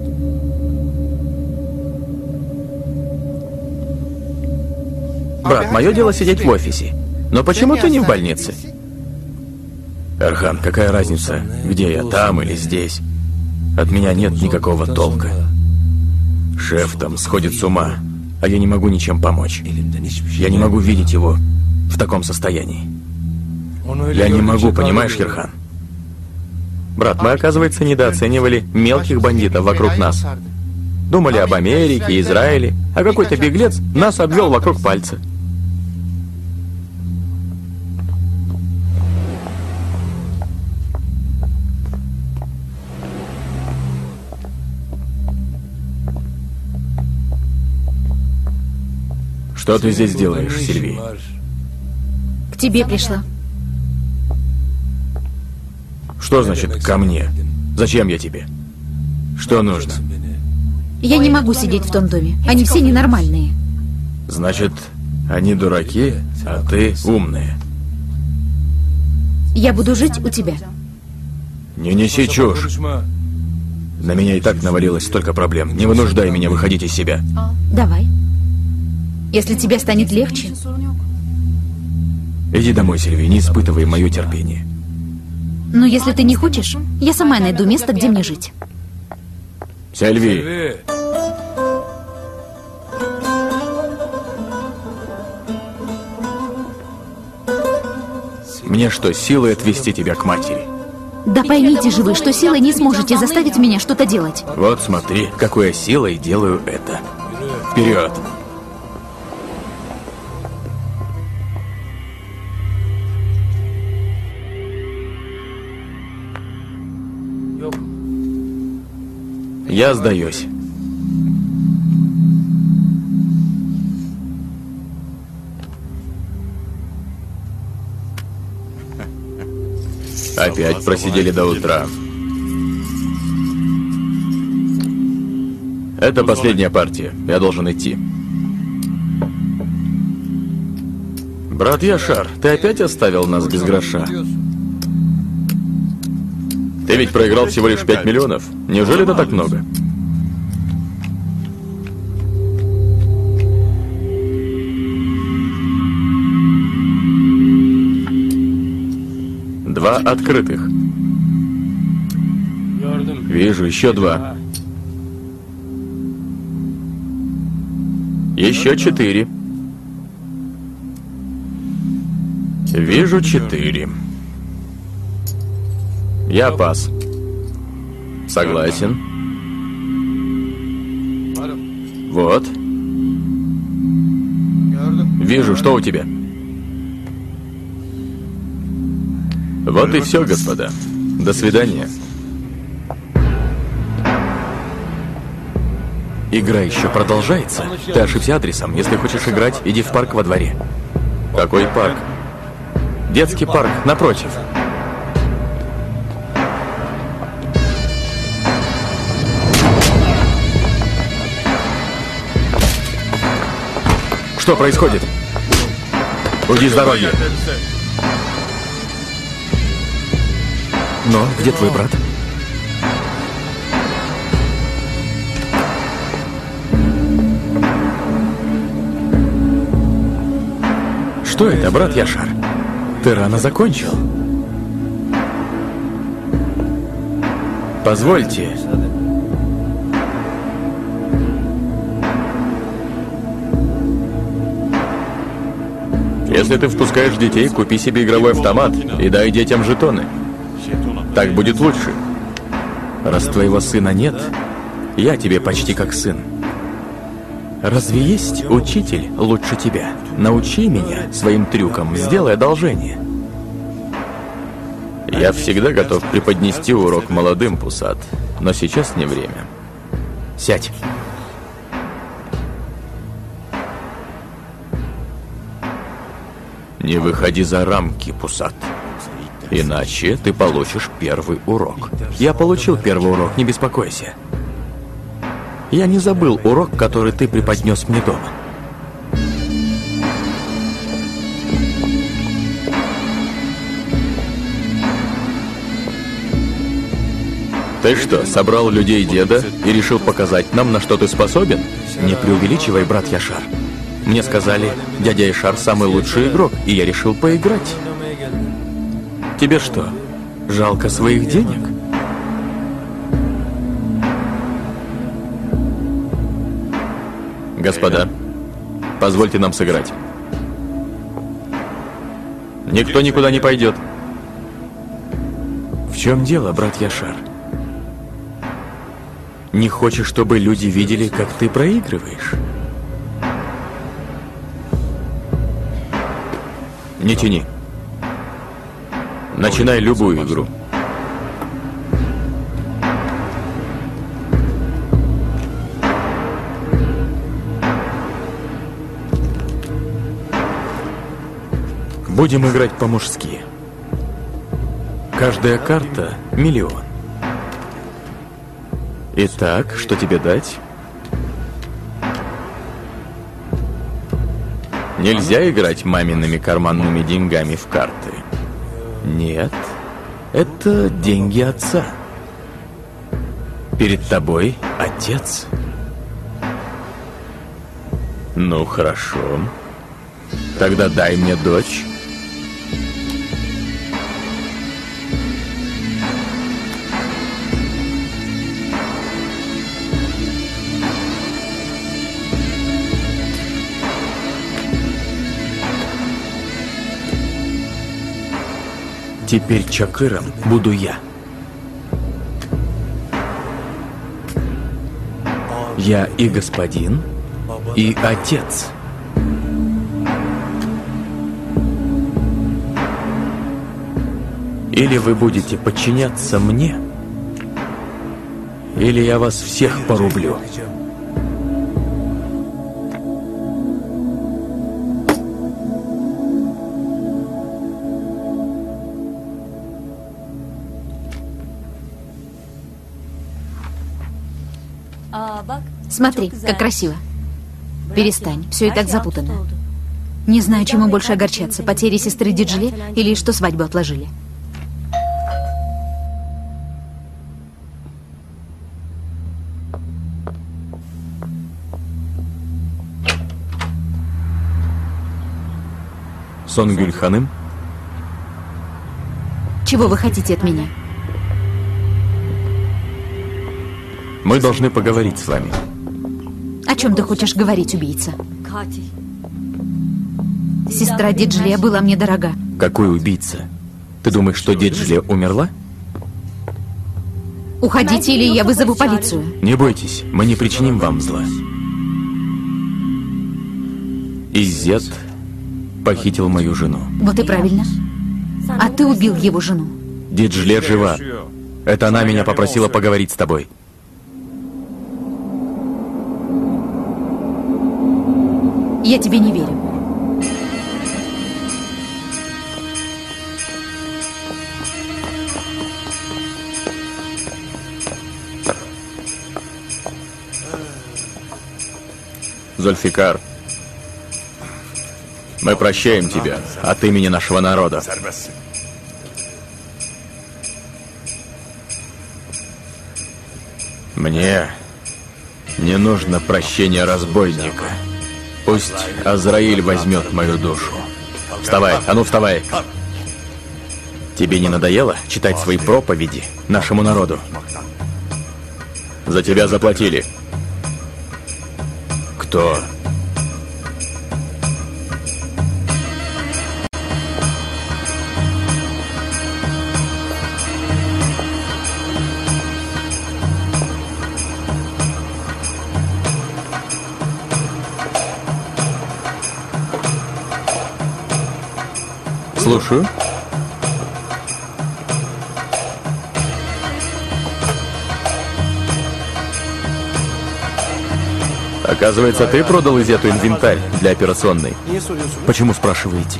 Брат, мое дело сидеть в офисе. Но почему ты не в больнице? Эрхан, какая разница, где я, там или здесь? От меня нет никакого толка. Шеф там сходит с ума, а я не могу ничем помочь. Я не могу видеть его в таком состоянии. Я не могу, понимаешь, Ерхан? Брат, мы, оказывается, недооценивали мелких бандитов вокруг нас. Думали об Америке, Израиле, а какой-то беглец нас обвел вокруг пальца. Что ты здесь делаешь, Сильви? К тебе пришла. Что значит «ко мне»? Зачем я тебе? Что нужно? Я не могу сидеть в том доме. Они все ненормальные. Значит, они дураки, а ты умная. Я буду жить у тебя. Не неси чушь. На меня и так навалилось столько проблем. Не вынуждай меня выходить из себя. Давай. Если тебе станет легче. Иди домой, Сильви, не испытывай мое терпение. Но если ты не хочешь, я сама найду место, где мне жить. Сильви! Мне что, силой отвезти тебя к матери? Да поймите же вы, что силой не сможете заставить меня что-то делать. Вот смотри, какой я силой делаю это. Вперед! Я сдаюсь. Опять просидели до утра. Это последняя партия. Я должен идти. Брат Яшар, ты опять оставил нас без гроша? Ты ведь проиграл всего лишь пять миллионов. Неужели это так много? Два открытых. Вижу, еще два. Еще четыре. Вижу четыре. Я пас. Согласен. Вот. Вижу, что у тебя. Вот и все, господа. До свидания. Игра еще продолжается. Ты ошибся адресом. Если хочешь играть, иди в парк во дворе. Какой парк? Детский парк, напротив. Что происходит? Уйди с дороги. Но где твой брат? Что это, брат Яшар? Ты рано закончил. Позвольте. Если ты впускаешь детей, купи себе игровой автомат и дай детям жетоны. Так будет лучше. Раз твоего сына нет, я тебе почти как сын. Разве есть учитель лучше тебя? Научи меня своим трюкам, сделай одолжение. Я всегда готов преподнести урок молодым, Пусат, но сейчас не время. Сядь. Не выходи за рамки, Пусат. Иначе ты получишь первый урок. Я получил первый урок, не беспокойся. Я не забыл урок, который ты преподнес мне дома. Ты что, собрал людей деда и решил показать нам, на что ты способен? Не преувеличивай, брат Яшар. Мне сказали, дядя Яшар самый лучший игрок, и я решил поиграть. Тебе что, жалко своих денег? Господа, позвольте нам сыграть. Никто никуда не пойдет. В чем дело, брат Яшар? Не хочешь, чтобы люди видели, как ты проигрываешь? Не тяни. Начинай любую игру. Будем играть по-мужски. Каждая карта — миллион. Итак, что тебе дать? Нельзя играть мамиными карманными деньгами в карты. Нет, это деньги отца. Перед тобой отец. Ну, хорошо. Тогда дай мне дочь. Теперь Чакыром буду я. Я и господин, и отец. Или вы будете подчиняться мне, или я вас всех порублю. Смотри, как красиво. Перестань, все и так запутано. Не знаю, чему больше огорчаться, потери сестры Диджиле или что свадьбу отложили. Сонгюль ханым? Чего вы хотите от меня? Мы должны поговорить с вами. О чем ты хочешь говорить, убийца? Сестра Диджиле была мне дорога. Какой убийца? Ты думаешь, что Диджиле умерла? Уходите, или я вызову полицию. Не бойтесь, мы не причиним вам зла. Иззет похитил мою жену. Вот и правильно. А ты убил его жену. Диджиле жива. Это она меня попросила поговорить с тобой. Я тебе не верю. Зульфикар, мы прощаем тебя от имени нашего народа. Мне не нужно прощение разбойника. Пусть Азраиль возьмет мою душу. Вставай, а ну вставай. Тебе не надоело читать свои проповеди нашему народу? За тебя заплатили. Кто? Слушаю. Оказывается, ты продал Изету инвентарь для операционной. Почему спрашиваете?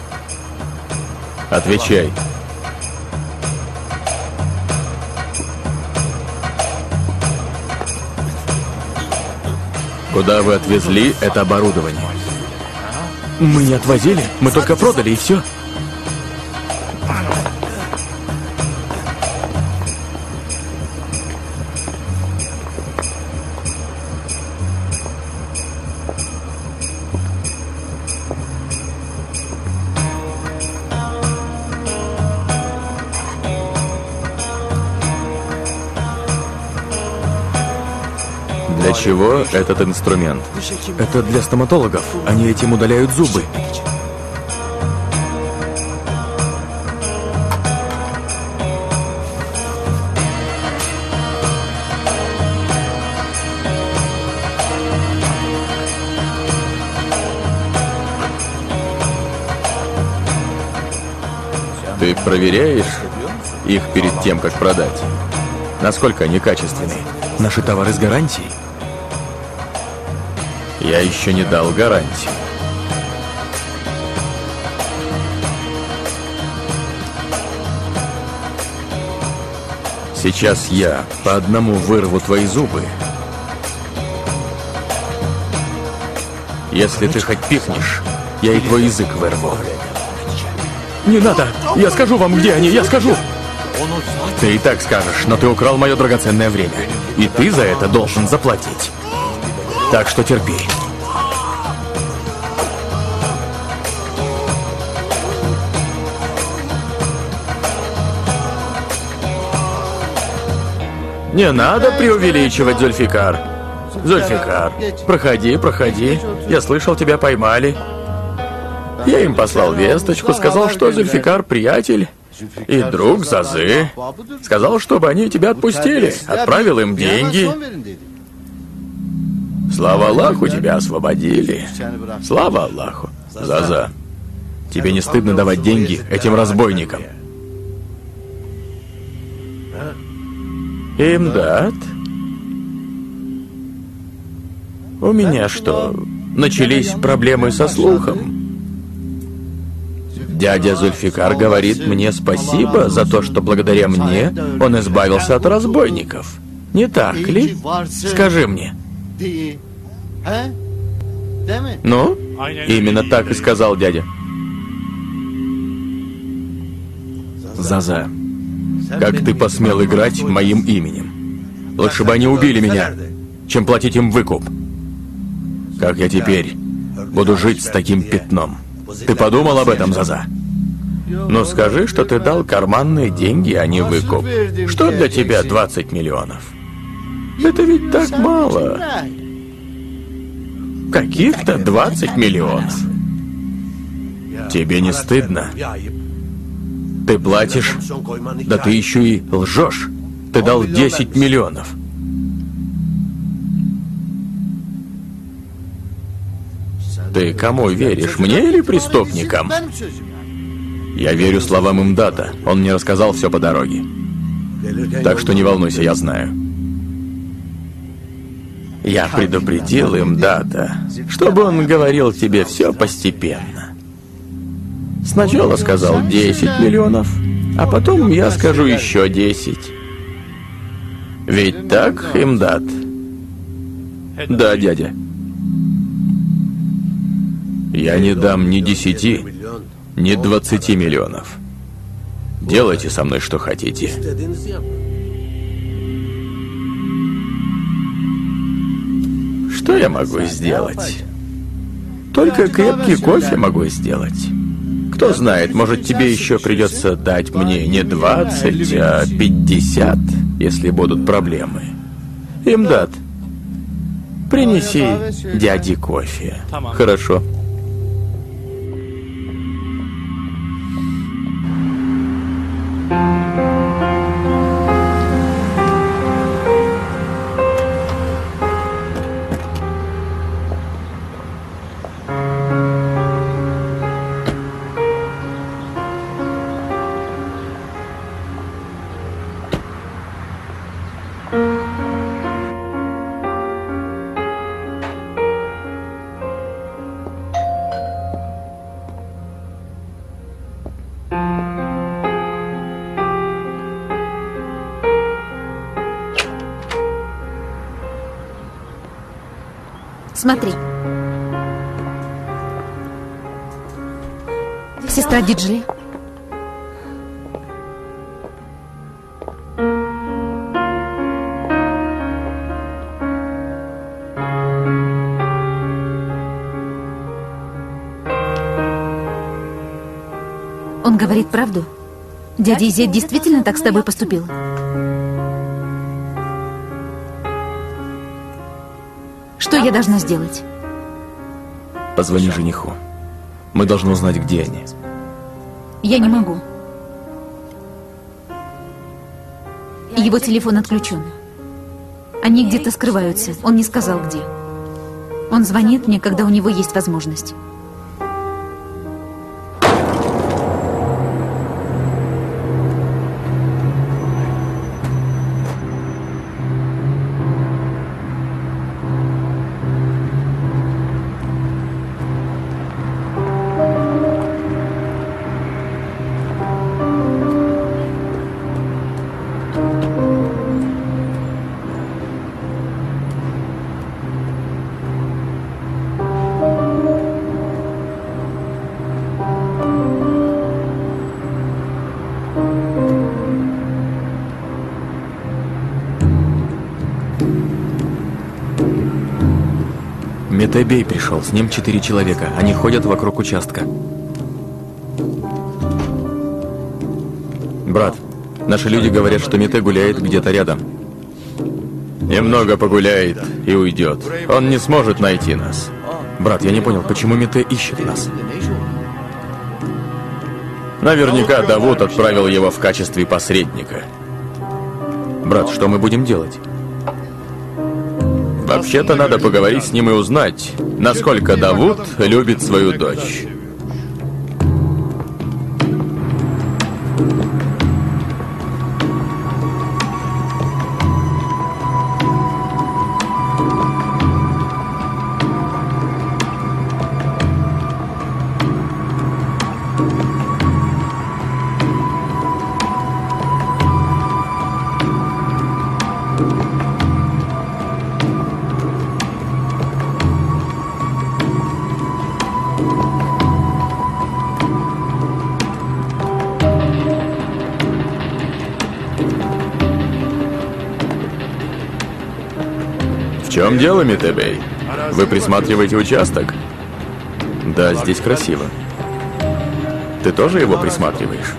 Отвечай. Куда вы отвезли это оборудование? Мы не отвозили, мы только продали и все. Для чего этот инструмент? Это для стоматологов. Они этим удаляют зубы. Ты проверяешь их перед тем, как продать? Насколько они качественные? Наши товары с гарантией. Я еще не дал гарантии. Сейчас я по одному вырву твои зубы. Если ты хоть пикнешь, я и твой язык вырву. Не надо! Я скажу вам, где они, я скажу! Ты и так скажешь, но ты украл мое драгоценное время. И ты за это должен заплатить. Так что терпи. Не надо преувеличивать, Зульфикар. Зульфикар, проходи, проходи. Я слышал, тебя поймали. Я им послал весточку, сказал, что Зульфикар приятель и друг Зазы. Сказал, чтобы они тебя отпустили. Отправил им деньги. Слава Аллаху, тебя освободили. Слава Аллаху. Заза, Тебе не стыдно давать деньги этим разбойникам? Имдад? У меня что, начались проблемы со слухом? Дядя Зульфикар говорит мне спасибо за то, что благодаря мне он избавился от разбойников. Не так ли? Скажи мне. Ну, именно так и сказал дядя. Заза, как ты посмел играть моим именем? Лучше бы они убили меня, чем платить им выкуп. Как я теперь буду жить с таким пятном? Ты подумал об этом, Заза? Ну скажи, что ты дал карманные деньги, а не выкуп. Что для тебя двадцать миллионов? Это ведь так мало. Каких-то двадцать миллионов. Тебе не стыдно? Ты платишь, да ты еще и лжешь. Ты дал десять миллионов. Ты кому веришь, мне или преступникам? Я верю словам Имдата. Он мне рассказал все по дороге. Так что не волнуйся, я знаю. Я предупредил Имдата, чтобы он говорил тебе все постепенно. Сначала сказал десять миллионов, а потом я скажу еще десять. Ведь так, Имдат? Да, дядя. Я не дам ни десяти, ни двадцати миллионов. Делайте со мной что хотите. Что я могу сделать? Только крепкий кофе могу сделать. Кто знает, может, тебе еще придется дать мне не двадцать, а пятьдесят, если будут проблемы. Имдат, принеси дяде кофе. Хорошо. Смотри. Сестра Диджли. Он говорит правду? Дядя Изет действительно так с тобой поступил? Что я должна сделать? Позвони жениху. Мы должны узнать, где они. Я не могу. Его телефон отключен. Они где-то скрываются. Он не сказал, где. Он звонит мне, когда у него есть возможность. Метебей пришел, с ним четыре человека. Они ходят вокруг участка. Брат, наши люди говорят, что Мете гуляет где-то рядом. Немного погуляет и уйдет. Он не сможет найти нас. Брат, я не понял, почему Мете ищет нас? Наверняка Давуд отправил его в качестве посредника. Брат, что мы будем делать? Вообще-то надо поговорить с ним и узнать, насколько Давуд любит свою дочь. В чем дело, Митебей? Вы присматриваете участок? Да, здесь красиво. Ты тоже его присматриваешь?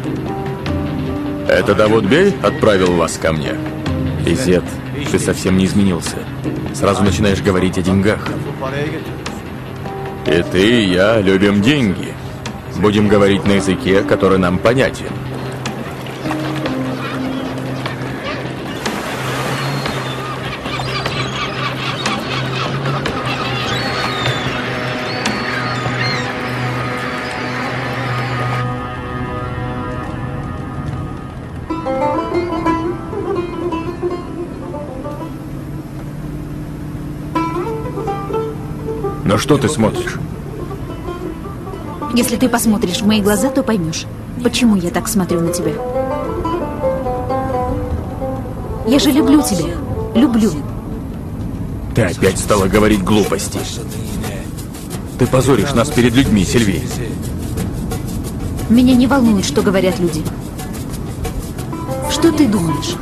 Это Давуд Бей отправил вас ко мне? Изет, ты совсем не изменился. Сразу начинаешь говорить о деньгах. И ты, и я любим деньги. Будем говорить на языке, который нам понятен. Но что ты смотришь? Если ты посмотришь в мои глаза, то поймешь, почему я так смотрю на тебя. Я же люблю тебя. Люблю. Ты опять стала говорить глупости. Ты позоришь нас перед людьми, Сильви. Меня не волнует, что говорят люди. Что ты думаешь?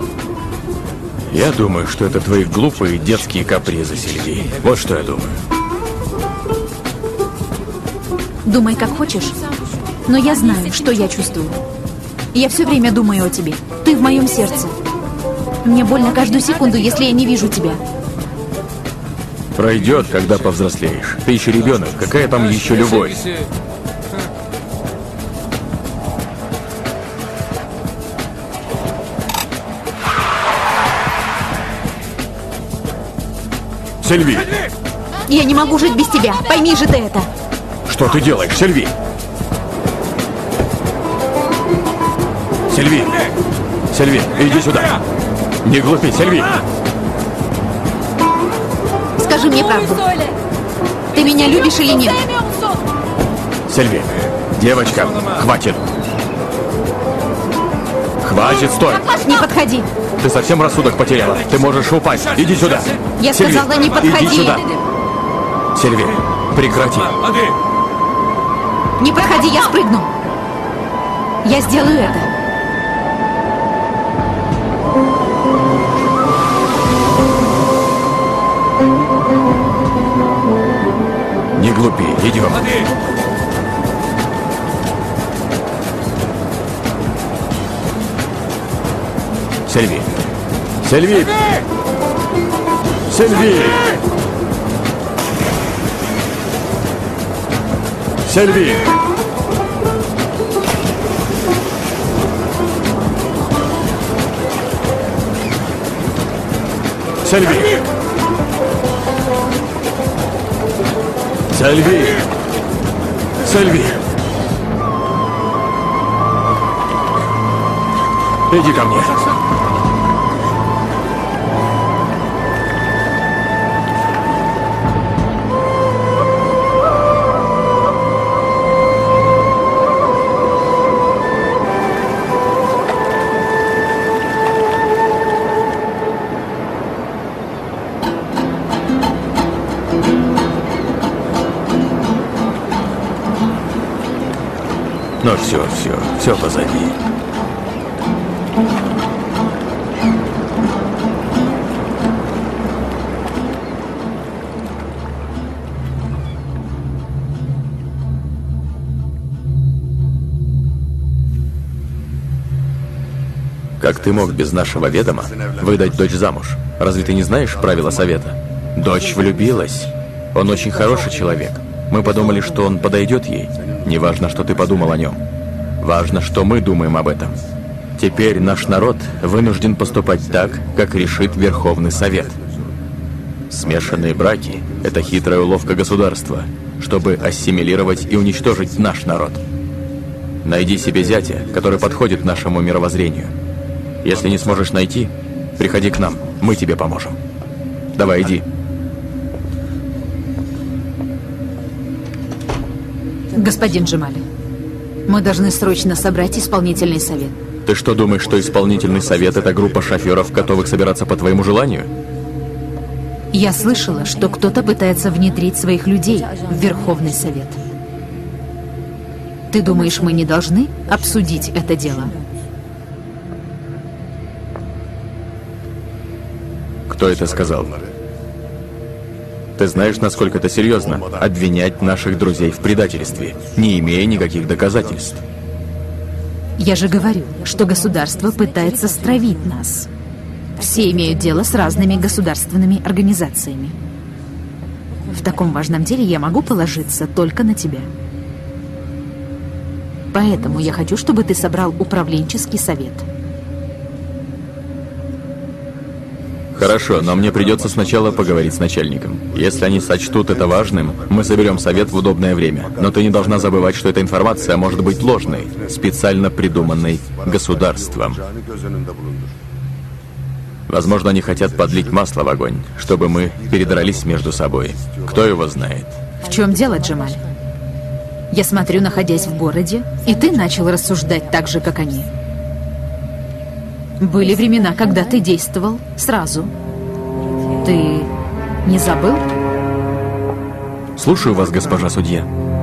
Я думаю, что это твои глупые детские капризы, Сильви. Вот что я думаю. Думай, как хочешь, но я знаю, что я чувствую. Я все время думаю о тебе. Ты в моем сердце. Мне больно каждую секунду, если я не вижу тебя. Пройдет, когда повзрослеешь. Ты еще ребенок. Какая там еще любовь? Сильви! Я не могу жить без тебя. Пойми же ты это. Что ты делаешь, Сильви? Сильви! Сильви, иди сюда! Не глупи, Сильви! Скажи мне правду. Ты меня любишь или нет? Сильви, девочка, хватит! Хватит, стой! Не подходи. Ты совсем рассудок потеряла. Ты можешь упасть. Иди сюда. Я Сильви, сказала, не подходи. Иди сюда. Сильви, прекрати. Не подходи, я спрыгну. Я сделаю это. Не глупи, идем. Сильви. Сильви. Сильви. Сильви. Сильви. Сильви. Сильви. Иди ко мне. Ну все, все, все позади. Как ты мог без нашего ведома выдать дочь замуж? Разве ты не знаешь правила совета? Дочь влюбилась. Он очень хороший человек. Мы подумали, что он подойдет ей. Не важно, что ты подумал о нем. Важно, что мы думаем об этом. Теперь наш народ вынужден поступать так, как решит Верховный Совет. Смешанные браки – это хитрая уловка государства, чтобы ассимилировать и уничтожить наш народ. Найди себе зятя, который подходит нашему мировоззрению. Если не сможешь найти, приходи к нам, мы тебе поможем. Давай, иди. Господин Джемали, мы должны срочно собрать исполнительный совет. Ты что, думаешь, что исполнительный совет – это группа шоферов, готовых собираться по твоему желанию? Я слышала, что кто-то пытается внедрить своих людей в Верховный Совет. Ты думаешь, мы не должны обсудить это дело? Кто это сказал? Ты знаешь, насколько это серьезно – обвинять наших друзей в предательстве, не имея никаких доказательств. Я же говорю, что государство пытается стравить нас. Все имеют дело с разными государственными организациями. В таком важном деле я могу положиться только на тебя. Поэтому я хочу, чтобы ты собрал управленческий совет. Хорошо, но мне придется сначала поговорить с начальником. Если они сочтут это важным, мы соберем совет в удобное время. Но ты не должна забывать, что эта информация может быть ложной, специально придуманной государством. Возможно, они хотят подлить масло в огонь, чтобы мы передрались между собой. Кто его знает? В чем дело, Джемаль? Я смотрю, находясь в городе, и ты начал рассуждать так же, как они. Были времена, когда ты действовал сразу. Ты не забыл? Слушаю вас, госпожа судья.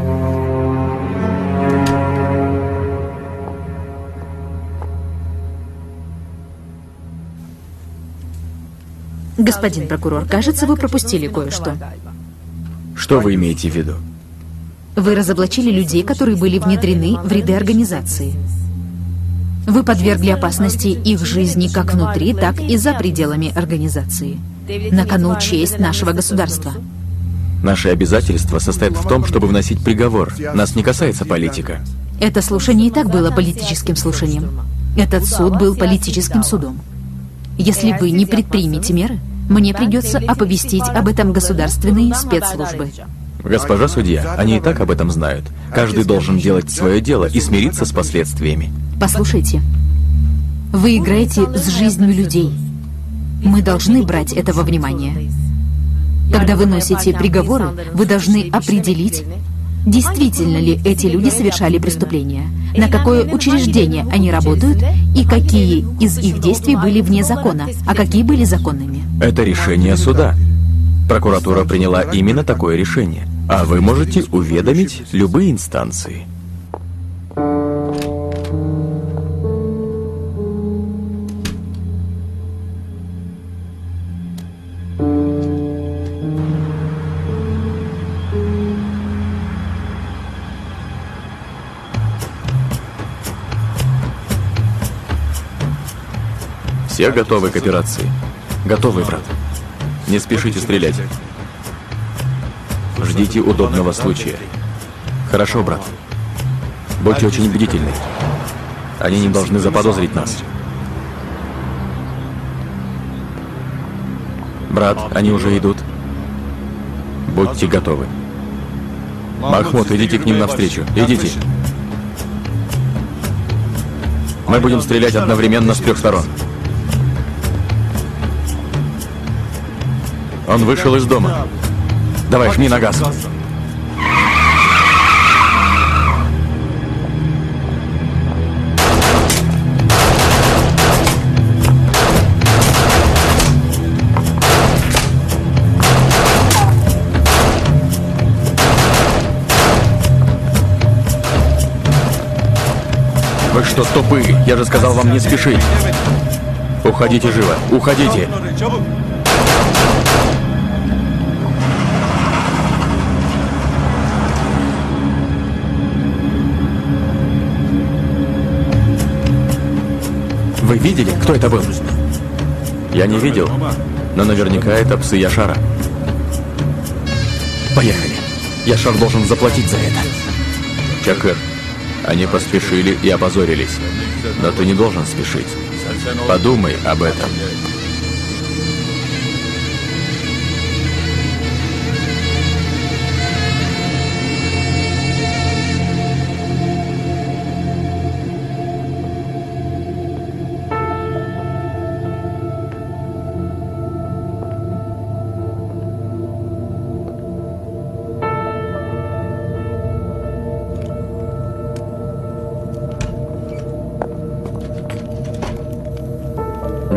Господин прокурор, кажется, вы пропустили кое-что. Что вы имеете в виду? Вы разоблачили людей, которые были внедрены в ряды организации. Вы подвергли опасности их жизни как внутри, так и за пределами организации. На кону честь нашего государства. Наши обязательства состоят в том, чтобы вносить приговор. Нас не касается политика. Это слушание и так было политическим слушанием. Этот суд был политическим судом. Если вы не предпримете меры, мне придется оповестить об этом государственные спецслужбы. Госпожа судья, они и так об этом знают. Каждый должен делать свое дело и смириться с последствиями. Послушайте, вы играете с жизнью людей. Мы должны брать это во внимание. Когда вы носите приговоры, вы должны определить, действительно ли эти люди совершали преступления, на какое учреждение они работают и какие из их действий были вне закона, а какие были законными. Это решение суда. Прокуратура приняла именно такое решение. А вы можете уведомить любые инстанции. Все готовы к операции? Готовы, брат. Не спешите стрелять. Ждите удобного случая. Хорошо, брат. Будьте очень бдительны. Они не должны заподозрить нас. Брат, они уже идут. Будьте готовы. Махмуд, идите к ним навстречу. Идите. Мы будем стрелять одновременно с трех сторон. Он вышел из дома. Давай, жми на газ. Вы что, тупые? Я же сказал вам не спешить. Уходите живо. Уходите. Вы видели, кто это был? Я не видел, но наверняка это псы Яшара. Поехали. Яшар должен заплатить за это. Чакыр, они поспешили и опозорились. Но ты не должен спешить.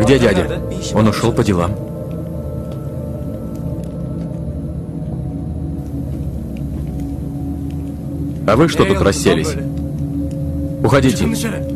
Где дядя? Он ушел по делам. А вы что тут расселись? Уходите.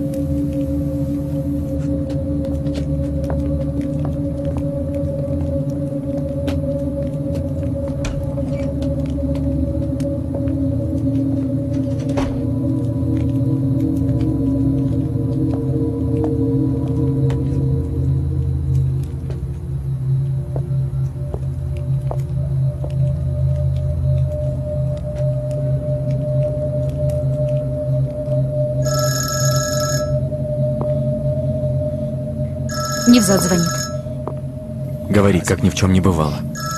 Невзад звонит. Говори, как ни в чем не бывало.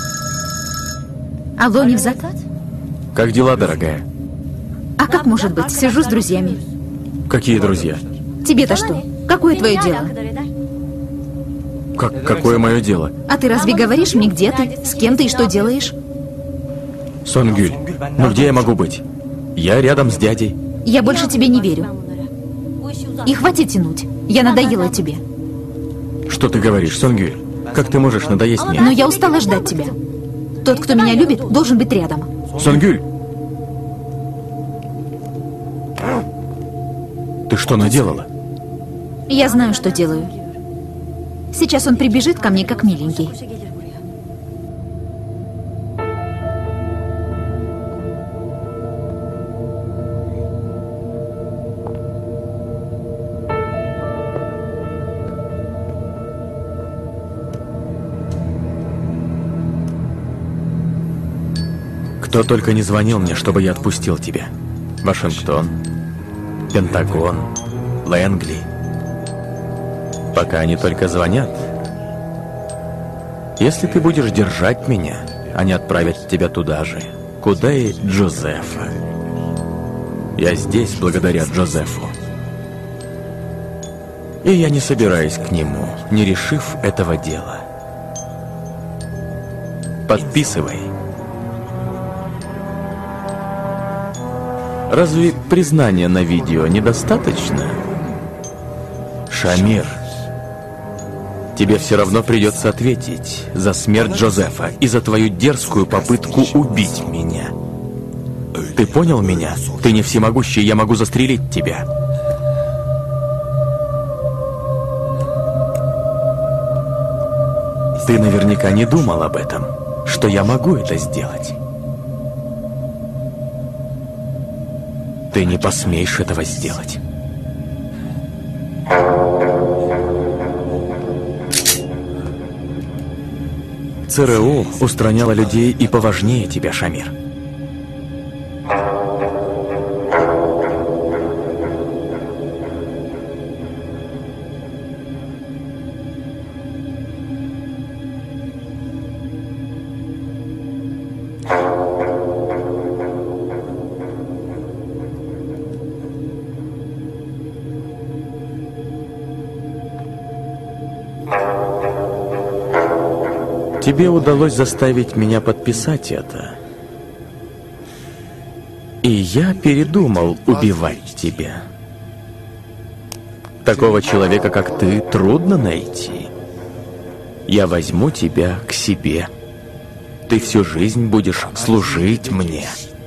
Алло, Невзад? Как дела, дорогая? А как может быть? Сижу с друзьями. Какие друзья? Тебе-то что? Какое твое дело? Как, какое мое дело? А ты разве говоришь мне, где ты, с кем ты и что делаешь? Сонгюль, ну где я могу быть? Я рядом с дядей. Я больше тебе не верю. И хватит тянуть. Я надоела тебе. Что ты говоришь, Сонгюль? Как ты можешь надоесть мне? Но я устала ждать тебя. Тот, кто меня любит, должен быть рядом. Сонгюль! Ты что наделала? Я знаю, что делаю. Сейчас он прибежит ко мне, как миленький. Кто только не звонил мне, чтобы я отпустил тебя. Вашингтон, Пентагон, Лэнгли. Пока они только звонят. Если ты будешь держать меня, они отправят тебя туда же, куда и Джозефа. Я здесь благодаря Джозефу. И я не собираюсь к нему, не решив этого дела. Подписывай. Разве признание на видео недостаточно? Шамир, тебе все равно придется ответить за смерть Джозефа и за твою дерзкую попытку убить меня. Ты понял меня? Ты не всемогущий, я могу застрелить тебя. Ты наверняка не думал об этом, что я могу это сделать. Ты не посмеешь этого сделать. ЦРУ устраняло людей и поважнее тебя, Шамир. Тебе удалось заставить меня подписать это. И я передумал убивать тебя. Такого человека, как ты, трудно найти. Я возьму тебя к себе. Ты всю жизнь будешь служить мне.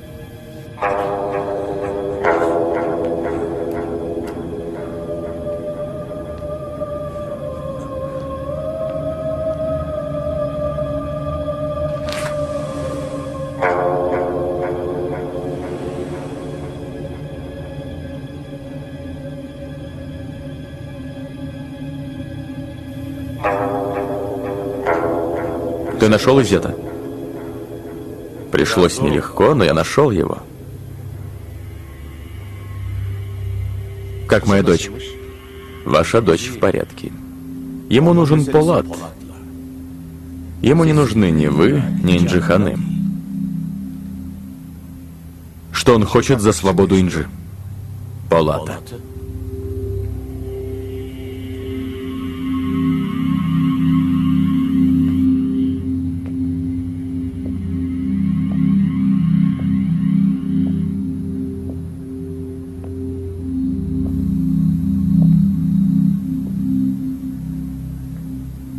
Ты нашел Изета? Пришлось нелегко, но я нашел его. Как моя дочь? Ваша дочь в порядке. Ему нужен Полад. Ему не нужны ни вы, ни Инджи Ханым. Что он хочет за свободу Инджи? Полада.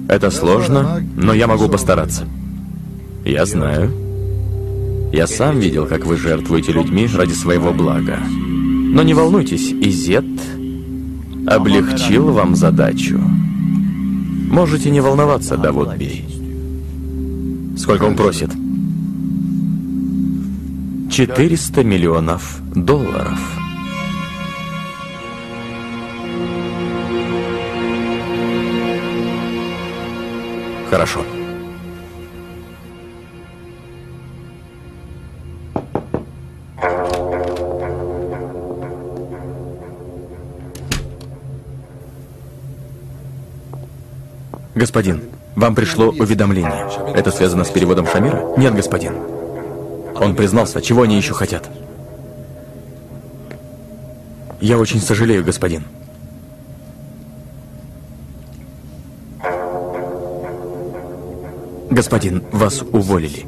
Это сложно, но я могу постараться. Я знаю. Я сам видел, как вы жертвуете людьми ради своего блага. Но не волнуйтесь, Изет облегчил вам задачу. Можете не волноваться, Давуд Бей. Сколько он просит? четыреста миллионов долларов. Хорошо. Господин, вам пришло уведомление. Это связано с переводом Шамира? Нет, господин. Он признался, чего они еще хотят? Я очень сожалею, господин. Господин, вас уволили.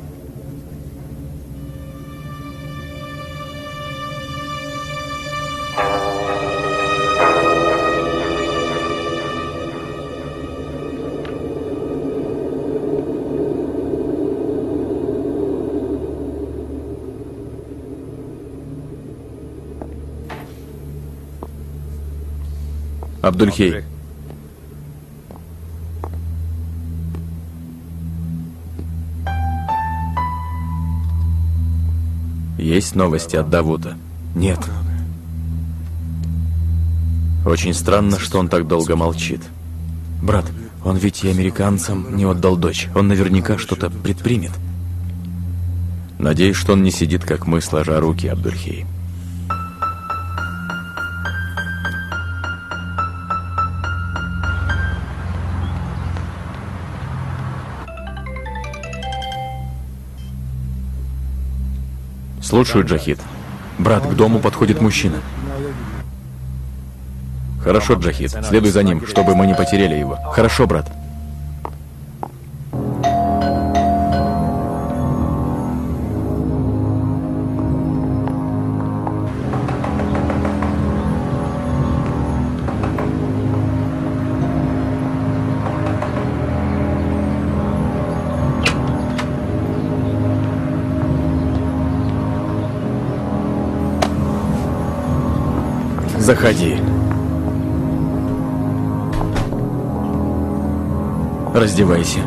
Абдульхей. Есть новости от Давуда? Нет. Очень странно, что он так долго молчит. Брат, он ведь и американцам не отдал дочь. Он наверняка что-то предпримет. Надеюсь, что он не сидит, как мы, сложа руки, Абдульхей. Слушаю, Джахид. Брат, к дому подходит мужчина. Хорошо, Джахид. Следуй за ним, чтобы мы не потеряли его. Хорошо, брат. Заходи. Раздевайся.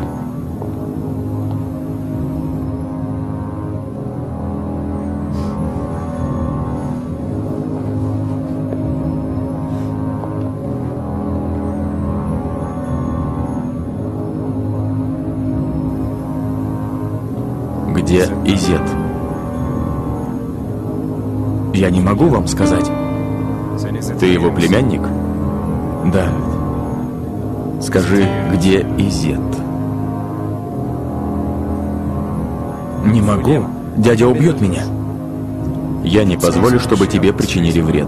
Где Изет? Я не могу вам сказать. Ты его племянник? Да. Скажи, где Изет? Не могу. Дядя убьет меня. Я не позволю, чтобы тебе причинили вред.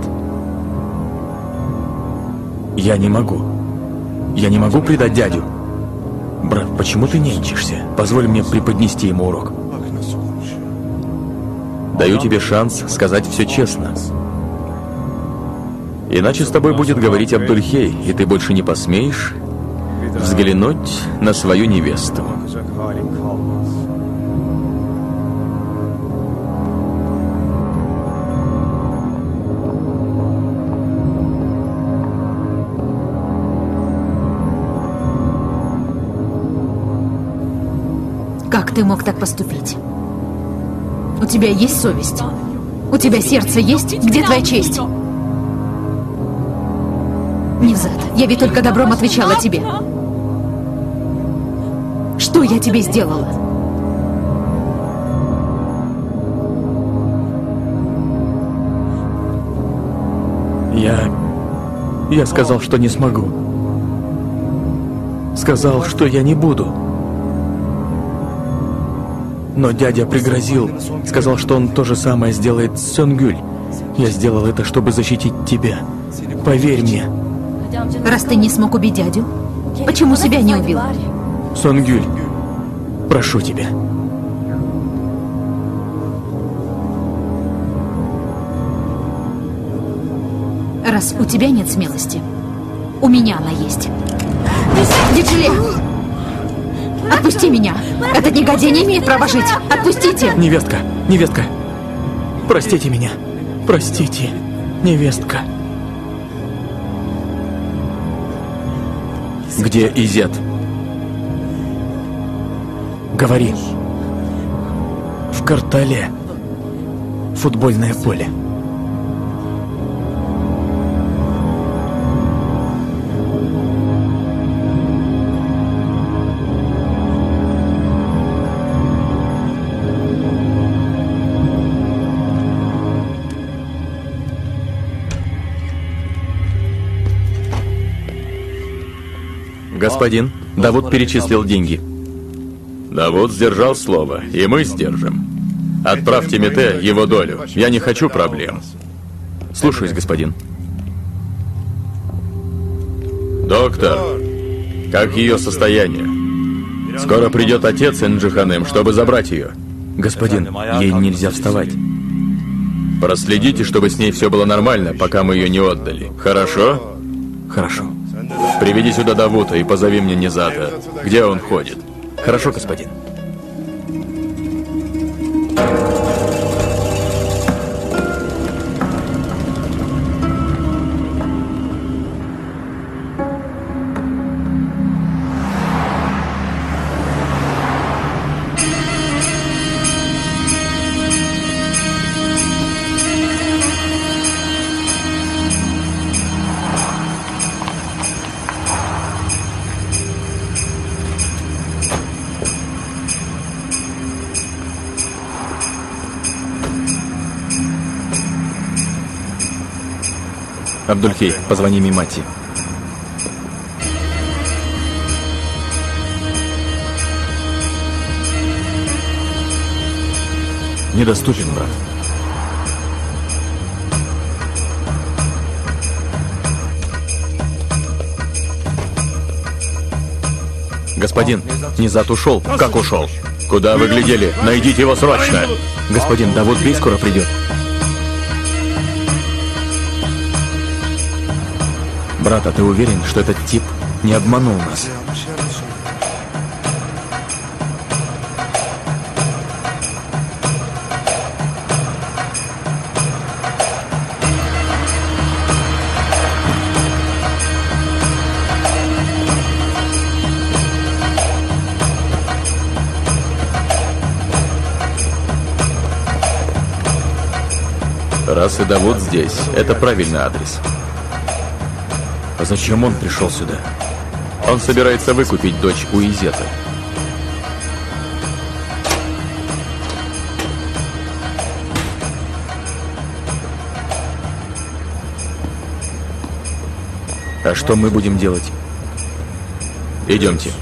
Я не могу. Я не могу предать дядю. Брат, почему ты нянчишься? Позволь мне преподнести ему урок. Даю тебе шанс сказать все честно. Иначе с тобой будет говорить Абдульхей, и ты больше не посмеешь взглянуть на свою невесту. Как ты мог так поступить? У тебя есть совесть? У тебя сердце есть? Где твоя честь? Невзат, я ведь только добром отвечала тебе. Что я тебе сделала? Я... Я сказал, что не смогу. Сказал, что я не буду. Но дядя пригрозил. Сказал, что он то же самое сделает с Сонгюль. Я сделал это, чтобы защитить тебя. Поверь мне. Раз ты не смог убить дядю, почему себя не убил? Сонгюль, прошу тебя. Раз у тебя нет смелости, у меня она есть. Диджеле! Отпусти меня! Этот негодяй не имеет права жить! Отпустите! Невестка, невестка, простите меня. Простите, невестка. Где Изет? Говори. В Картале. Футбольное поле. Господин, Давуд перечислил деньги. Давуд сдержал слово, и мы сдержим. Отправьте Мете его долю. Я не хочу проблем. Слушаюсь, господин. Доктор, как ее состояние? Скоро придет отец Энджиханем, чтобы забрать ее. Господин, ей нельзя вставать. Проследите, чтобы с ней все было нормально, пока мы ее не отдали. Хорошо? Хорошо. Приведи сюда Давута и позови мне Низата. Где он ходит? Хорошо, господин. Абдульхей, позвони Мимати. Недоступен, брат. Господин, Низат ушел. Как ушел? Куда вы глядели? Найдите его срочно. Господин, Давуд Бей скоро придет. Брат, а ты уверен, что этот тип не обманул нас? Раз и Давуд здесь, это правильный адрес. А зачем он пришел сюда? Он собирается выкупить дочь у Изета. А что мы будем делать? Идемте.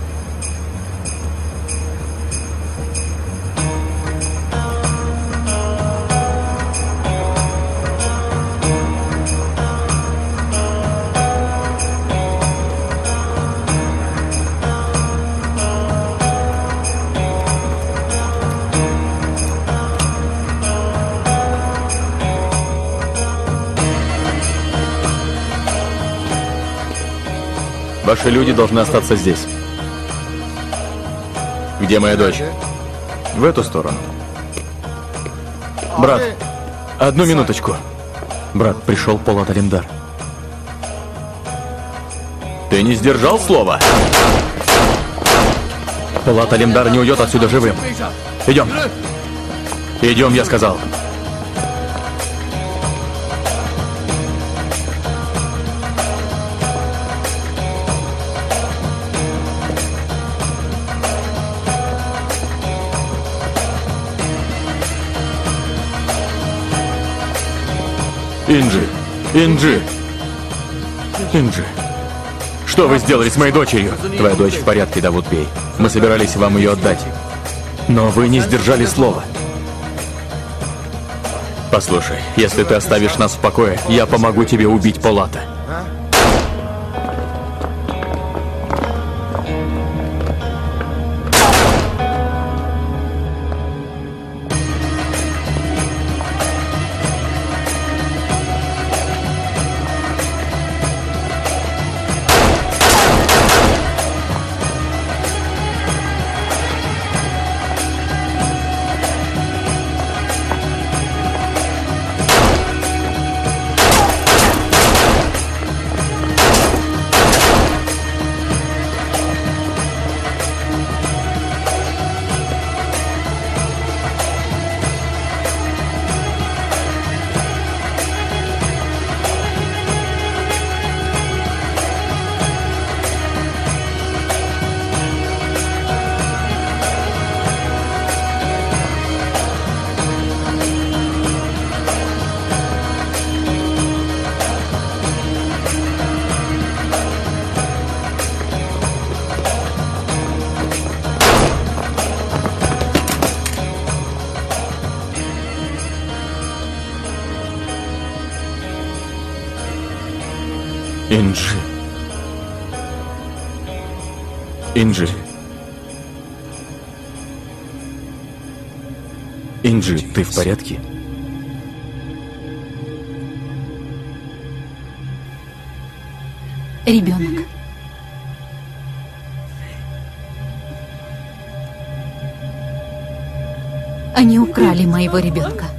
Ваши люди должны остаться здесь. Где моя дочь? В эту сторону. Брат, одну минуточку. Брат, пришел Полат Алимдар. Ты не сдержал слова? Полат Алимдар не уйдет отсюда живым. Идем. Идем, я сказал. Инджи! Инджи! Инджи! Что вы сделали с моей дочерью? Твоя дочь в порядке, Давуд Бей. Мы собирались вам ее отдать. Но вы не сдержали слова. Послушай, если ты оставишь нас в покое, я помогу тебе убить Полата. Инджи. Инджи. Инджи, ты в порядке? Ребенок. Они украли моего ребенка.